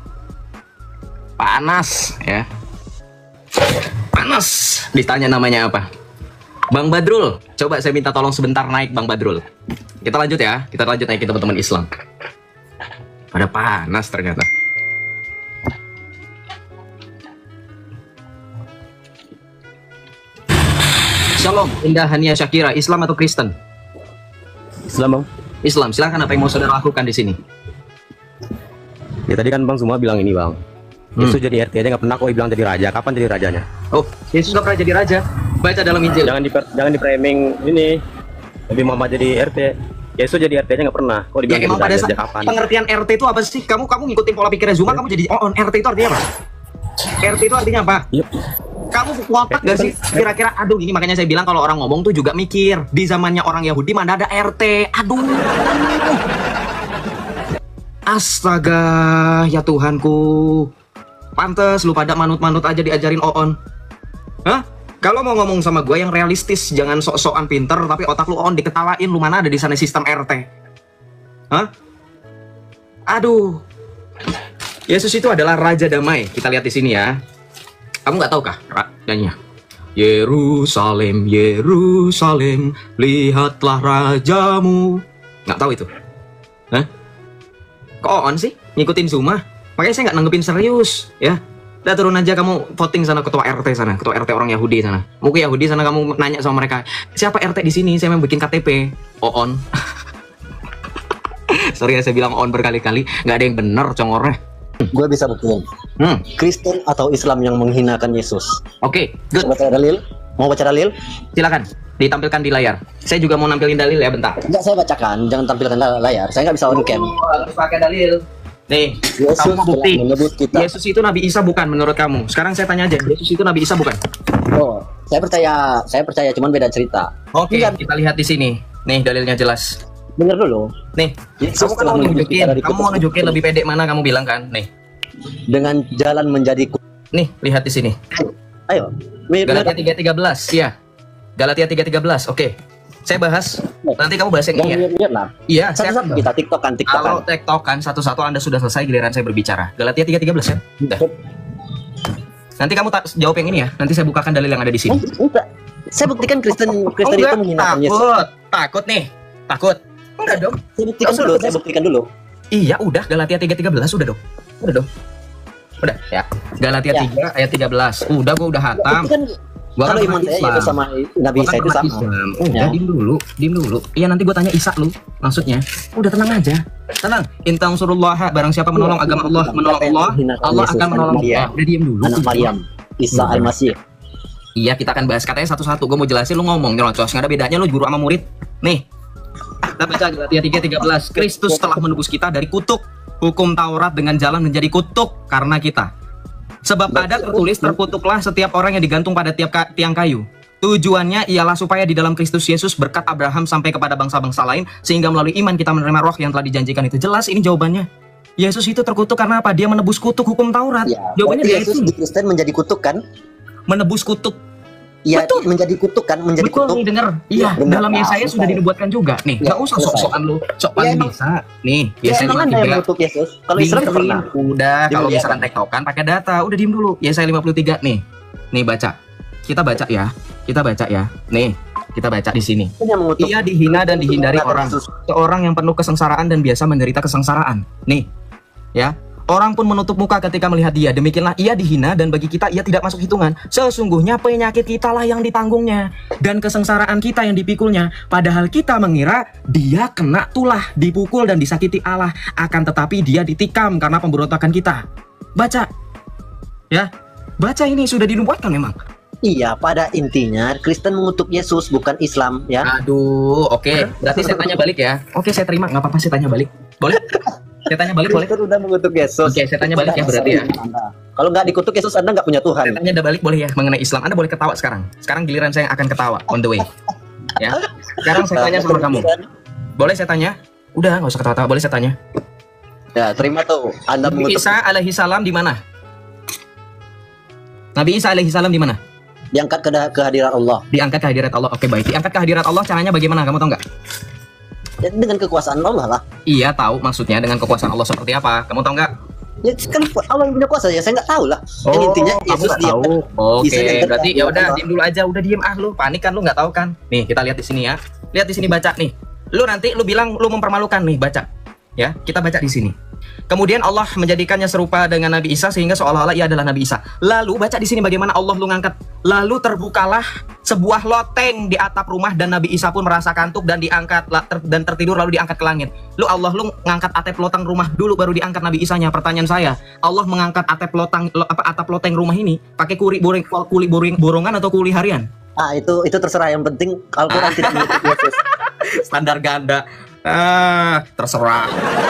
Panas ya. Panas. Ditanya namanya apa? Bang Badrul. Coba saya minta tolong sebentar naik Bang Badrul. Kita lanjut ya. Kita lanjut naikin teman-teman Islam. Pada panas ternyata. Shalom, Indah Hania Syakira, Islam atau Kristen? Islam, Bang. Islam. Silahkan, apa yang mau saudara lakukan di sini? Ya tadi kan Bang semua bilang ini, Bang. Yesus jadi R T aja nggak pernah kok bilang jadi raja. Kapan jadi rajanya? Oh, Yesus nggak pernah jadi raja. Baca dalam Injil. Jangan di jangan di framing ini. Nabi Muhammad jadi R T. Yesus jadi R T aja nggak pernah. Kok dibilang Ya, jadi emang pada raja saat sejak kapan? pengertian R T itu apa sih? Kamu kamu ngikutin pola pikirnya Zuma, kamu jadi oh, on R T itu artinya apa? R T itu artinya apa? Kamu watak gak sih? Kira-kira, aduh ini makanya saya bilang kalau orang ngomong tuh juga mikir. Di zamannya orang Yahudi mana ada R T? Aduh. Astaga, ya Tuhanku. Pantes lu pada manut-manut aja diajarin Oon. Hah? Kalau mau ngomong sama gue yang realistis, jangan sok-sokan pinter, tapi otak lu on diketawain, lu mana ada di sana sistem R T? Hah? Aduh. Yesus itu adalah Raja Damai. Kita lihat di sini ya. Kamu nggak tahu kah rajanya? Yerusalem, Yerusalem, lihatlah rajamu. Nggak tahu itu? Hah? Kok on sih? Ngikutin Zuma? Makanya saya nggak nanggepin serius, ya. Udah turun aja kamu voting sana ketua R T sana, ketua R T orang Yahudi sana. Mungkin Yahudi sana kamu nanya sama mereka, siapa R T di sini? Saya mau bikin K T P. On. Sorry ya saya bilang on berkali-kali, nggak ada yang bener congornya. Gue bisa buktiin. Hmm. Kristen atau Islam yang menghinakan Yesus. Oke, okay, good. Mau baca dalil? Mau baca dalil? Silakan, ditampilkan di layar. Saya juga mau nampilin dalil ya, bentar. Enggak, saya bacakan. Jangan tampilkan layar. Saya nggak bisa on cam. Oh, harus pakai dalil. Nih, Yesus kamu mau bukti. menyebut kita. Yesus itu Nabi Isa bukan menurut kamu? Sekarang saya tanya aja, Yesus itu Nabi Isa bukan? Oh, saya percaya. Saya percaya, cuman beda cerita. Oke, okay, kita lihat di sini. Nih, dalilnya jelas. Dengar dulu. Nih, Yesus kamu kan mau nunjukin, kamu mau nunjukin lebih pede mana kamu bilang kan? Nih. Dengan jalan menjadi nih, lihat di sini. Ayo. Galatia tiga tiga belas, ya. Galatia tiga tiga belas. Oke. Saya bahas. Nanti kamu bahas yang ini ya. Iya, saya akan kita TikTok kan, TikTok. Kalau TikTok kan satu-satu Anda sudah selesai, giliran saya berbicara. Galatia tiga tiga belas ya. Udah. Nanti kamu tak jawab yang ini ya. Nanti saya bukakan dalil yang ada di sini. Enggak. Saya buktikan Kristen Kristen itu menghinakan Yesus. Takut. Takut nih. Takut. Enggak dong. Saya buktikan dulu, saya buktikan dulu. Iya, udah Galatia tiga tiga belas udah dong. Udah dong. Udah ya. Galatia ya. tiga ayat tiga belas. Udah gua udah hatam. Ya, kan, gua kalau kan iman saya itu sama Nabi Isa itu sama. Islam. Udah ya. Diem dulu, diem dulu. Iya nanti gua tanya Isa lu maksudnya. Udah tenang aja. Tenang. Intang surullah, barang siapa menolong agama Allah, menolong Allah, Allah akan menolong dia. Udah diem dulu. Anak Maryam, Isa Al-Masih. Iya, kita akan bahas katanya satu-satu. Gua mau jelasin, lu ngomong nyerocos. Nggak ada bedanya lu guru sama murid. Nih. Kita baca Galatia tiga tiga belas. Kristus telah menebus kita dari kutuk hukum Taurat dengan jalan menjadi kutuk karena kita. Sebab ada tertulis, terkutuklah setiap orang yang digantung pada tiap ka tiang kayu. Tujuannya ialah supaya di dalam Kristus Yesus berkat Abraham sampai kepada bangsa-bangsa lain, sehingga melalui iman kita menerima roh yang telah dijanjikan itu. Jelas ini jawabannya. Yesus itu terkutuk karena apa? Dia menebus kutuk hukum Taurat. Ya, Jawabannya berarti dia Yesus itu di Kristen menjadi kutuk kan? menebus kutuk. Iya, menjadi kutuk kan, menjadi Betul kutuk. nih, denger. Iya, benar. dalam Nah, Yesaya sudah selesai. dinubuatkan juga. Nih, Ya, nggak usah selesai. sok-sokan lu. Sok Ya, paling emang- bisa. Nih, Ya, Yesaya emang lima Anda puluh yang tiga. mengutuk Yesus. Kalau Islam nggak Dengerin. pernah. Udah, kalau Dimuliakan. misalkan tektokan pakai data, udah diem dulu. Yesaya lima puluh tiga nih. Nih baca. Kita baca ya. Kita baca ya. Nih, kita baca di sini. Ia dihina dan dihindari orang. Seorang yang penuh kesengsaraan dan biasa menderita kesengsaraan. Nih, ya. Orang pun menutup muka ketika melihat dia. Demikianlah ia dihina dan bagi kita ia tidak masuk hitungan. Sesungguhnya penyakit kita lah yang ditanggungnya dan kesengsaraan kita yang dipikulnya. Padahal kita mengira dia kena tulah, dipukul dan disakiti Allah. Akan tetapi dia ditikam karena pemberontakan kita. Baca. Ya. Baca, ini sudah dinubuatkan memang. Iya, pada intinya Kristen mengutuk Yesus, bukan Islam, ya. Aduh, oke. Berarti saya tanya balik ya. Oke, saya terima. Nggak apa-apa, saya tanya balik. Boleh? Saya tanya balik, boleh? Kristen udah mengutuk Yesus. Oke, saya tanya balik ya berarti ya. Kalau nggak dikutuk Yesus, Anda nggak punya Tuhan. Saya tanya ada balik boleh ya mengenai Islam. Anda boleh ketawa sekarang. Sekarang giliran saya yang akan ketawa on the way. Ya. Sekarang saya tanya sama kamu. Boleh saya tanya? Udah, nggak usah ketawa-tawa. Boleh saya tanya? Ya, terima tuh. Anda Nabi mengutuk. Isa alaihi salam di mana? Nabi Isa alaihi salam di mana? Diangkat ke, ke hadirat Allah. Diangkat ke hadirat Allah. Oke, baik. Diangkat ke hadirat Allah caranya bagaimana? Kamu tahu nggak? Ya, dengan kekuasaan Allah lah. Iya, tahu maksudnya dengan kekuasaan Allah seperti apa? Kamu tahu nggak? Ya kan Allah yang punya kuasa ya, saya nggak tahu lah. Yang intinya kamu Yesus nggak dia. tahu. Oke, Isa diangkat berarti ke ya udah hadirat diam dulu aja, udah diem ah lu, panik kan lu nggak tahu kan? Nih kita lihat di sini ya, lihat di sini baca nih. Lu nanti lu bilang lu mempermalukan nih, baca. Ya, kita baca di sini. Kemudian Allah menjadikannya serupa dengan Nabi Isa sehingga seolah-olah ia adalah Nabi Isa. Lalu baca di sini bagaimana Allah lu ngangkat. Lalu terbukalah sebuah loteng di atap rumah dan Nabi Isa pun merasa kantuk dan diangkat la- ter- dan tertidur lalu diangkat ke langit. Lu Allah lu ngangkat atap loteng rumah dulu baru diangkat Nabi Isanya. Pertanyaan saya, Allah mengangkat atap loteng lo- apa atap loteng rumah ini pakai kuli boring kuli boring borongan atau kuli harian? Ah, itu itu terserah, yang penting Al-Qur'an tidak mengutuk Yesus. Standar ganda. Ah, terserah.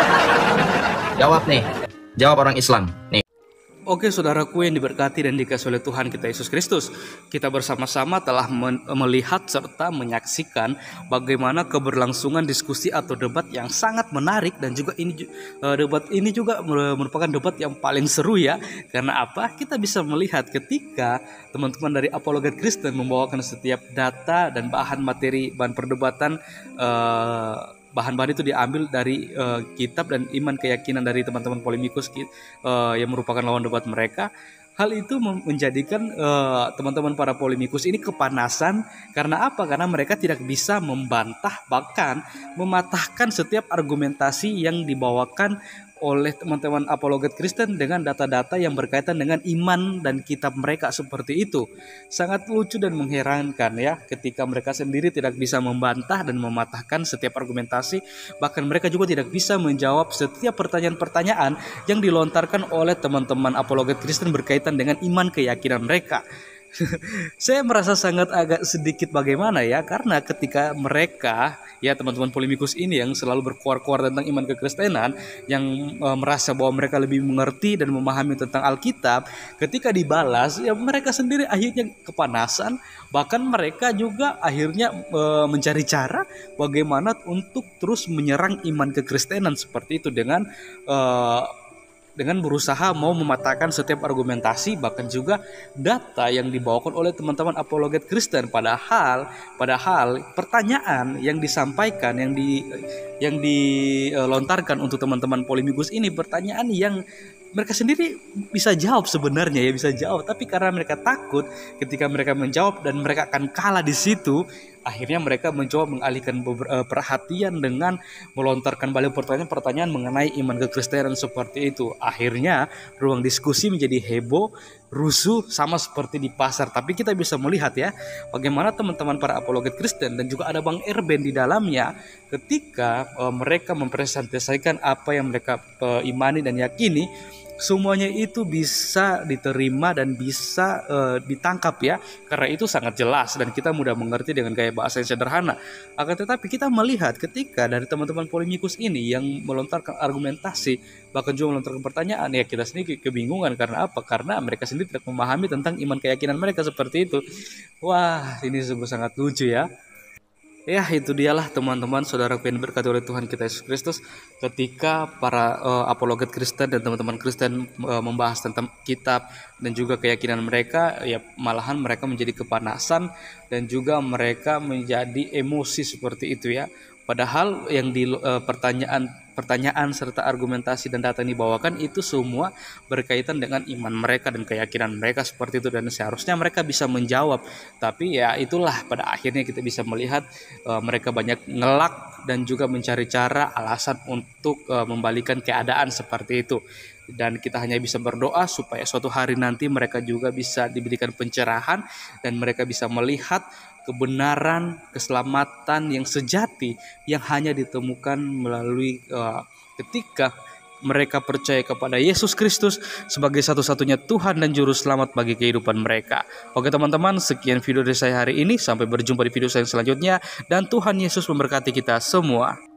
Jawab nih. Jawab orang Islam. Nih. Oke saudaraku yang diberkati dan dikasihi oleh Tuhan kita Yesus Kristus, kita bersama-sama telah men- melihat serta menyaksikan bagaimana keberlangsungan diskusi atau debat yang sangat menarik, dan juga ini ju- eh, debat ini juga merupakan debat yang paling seru ya. Karena apa? Kita bisa melihat ketika teman-teman dari Apologet Kristen membawakan setiap data dan bahan materi, bahan perdebatan, eh, bahan-bahan itu diambil dari uh, kitab dan iman keyakinan dari teman-teman polemikus uh, yang merupakan lawan debat mereka. Hal itu menjadikan uh, teman-teman para polemikus ini kepanasan. Karena apa? Karena mereka tidak bisa membantah, bahkan mematahkan setiap argumentasi yang dibawakan oleh teman-teman apologet Kristen dengan data-data yang berkaitan dengan iman dan kitab mereka seperti itu. Sangat lucu dan mengherankan ya, ketika mereka sendiri tidak bisa membantah dan mematahkan setiap argumentasi, bahkan mereka juga tidak bisa menjawab setiap pertanyaan-pertanyaan yang dilontarkan oleh teman-teman apologet Kristen berkaitan dengan iman keyakinan mereka. Saya merasa sangat agak sedikit bagaimana ya, karena ketika mereka ya teman-teman polemikus ini yang selalu berkuar-kuar tentang iman kekristenan, yang e, merasa bahwa mereka lebih mengerti dan memahami tentang Alkitab, ketika dibalas ya mereka sendiri akhirnya kepanasan. Bahkan mereka juga akhirnya e, mencari cara bagaimana untuk terus menyerang iman kekristenan seperti itu dengan e, dengan berusaha mau mematahkan setiap argumentasi, bahkan juga data yang dibawakan oleh teman-teman apologet Kristen. Padahal, padahal pertanyaan yang disampaikan, yang di yang dilontarkan untuk teman-teman polemikus ini, pertanyaan yang mereka sendiri bisa jawab sebenarnya ya, bisa jawab, tapi karena mereka takut ketika mereka menjawab dan mereka akan kalah di situ, akhirnya mereka mencoba mengalihkan perhatian dengan melontarkan balik pertanyaan-pertanyaan mengenai iman kekristenan seperti itu. Akhirnya ruang diskusi menjadi heboh, rusuh, sama seperti di pasar. Tapi kita bisa melihat ya bagaimana teman-teman para apologet Kristen dan juga ada Bang Erben di dalamnya, ketika uh, mereka mempresentasikan apa yang mereka uh, imani dan yakini, semuanya itu bisa diterima dan bisa uh, ditangkap ya, karena itu sangat jelas dan kita mudah mengerti dengan gaya bahasa yang sederhana. Akan tetapi kita melihat ketika dari teman-teman polemikus ini yang melontarkan argumentasi, bahkan juga melontarkan pertanyaan, ya kita sendiri kebingungan. Karena apa? Karena mereka sendiri tidak memahami tentang iman keyakinan mereka seperti itu. Wah, ini sungguh sangat lucu ya. Ya, itu dialah teman-teman, saudaraku yang diberkati oleh Tuhan kita Yesus Kristus, ketika para uh, apologet Kristen dan teman-teman Kristen uh, membahas tentang kitab dan juga keyakinan mereka, ya malahan mereka menjadi kepanasan dan juga mereka menjadi emosi seperti itu ya. Padahal yang di uh, pertanyaan pertanyaan serta argumentasi dan data yang dibawakan itu semua berkaitan dengan iman mereka dan keyakinan mereka seperti itu, dan seharusnya mereka bisa menjawab. Tapi ya itulah, pada akhirnya kita bisa melihat uh, mereka banyak ngelak dan juga mencari cara alasan untuk uh, membalikan keadaan seperti itu. Dan kita hanya bisa berdoa supaya suatu hari nanti mereka juga bisa diberikan pencerahan dan mereka bisa melihat kebenaran, keselamatan yang sejati yang hanya ditemukan melalui uh, ketika mereka percaya kepada Yesus Kristus sebagai satu-satunya Tuhan dan Juru Selamat bagi kehidupan mereka. Oke teman-teman, sekian video dari saya hari ini. Sampai berjumpa di video saya selanjutnya, dan Tuhan Yesus memberkati kita semua.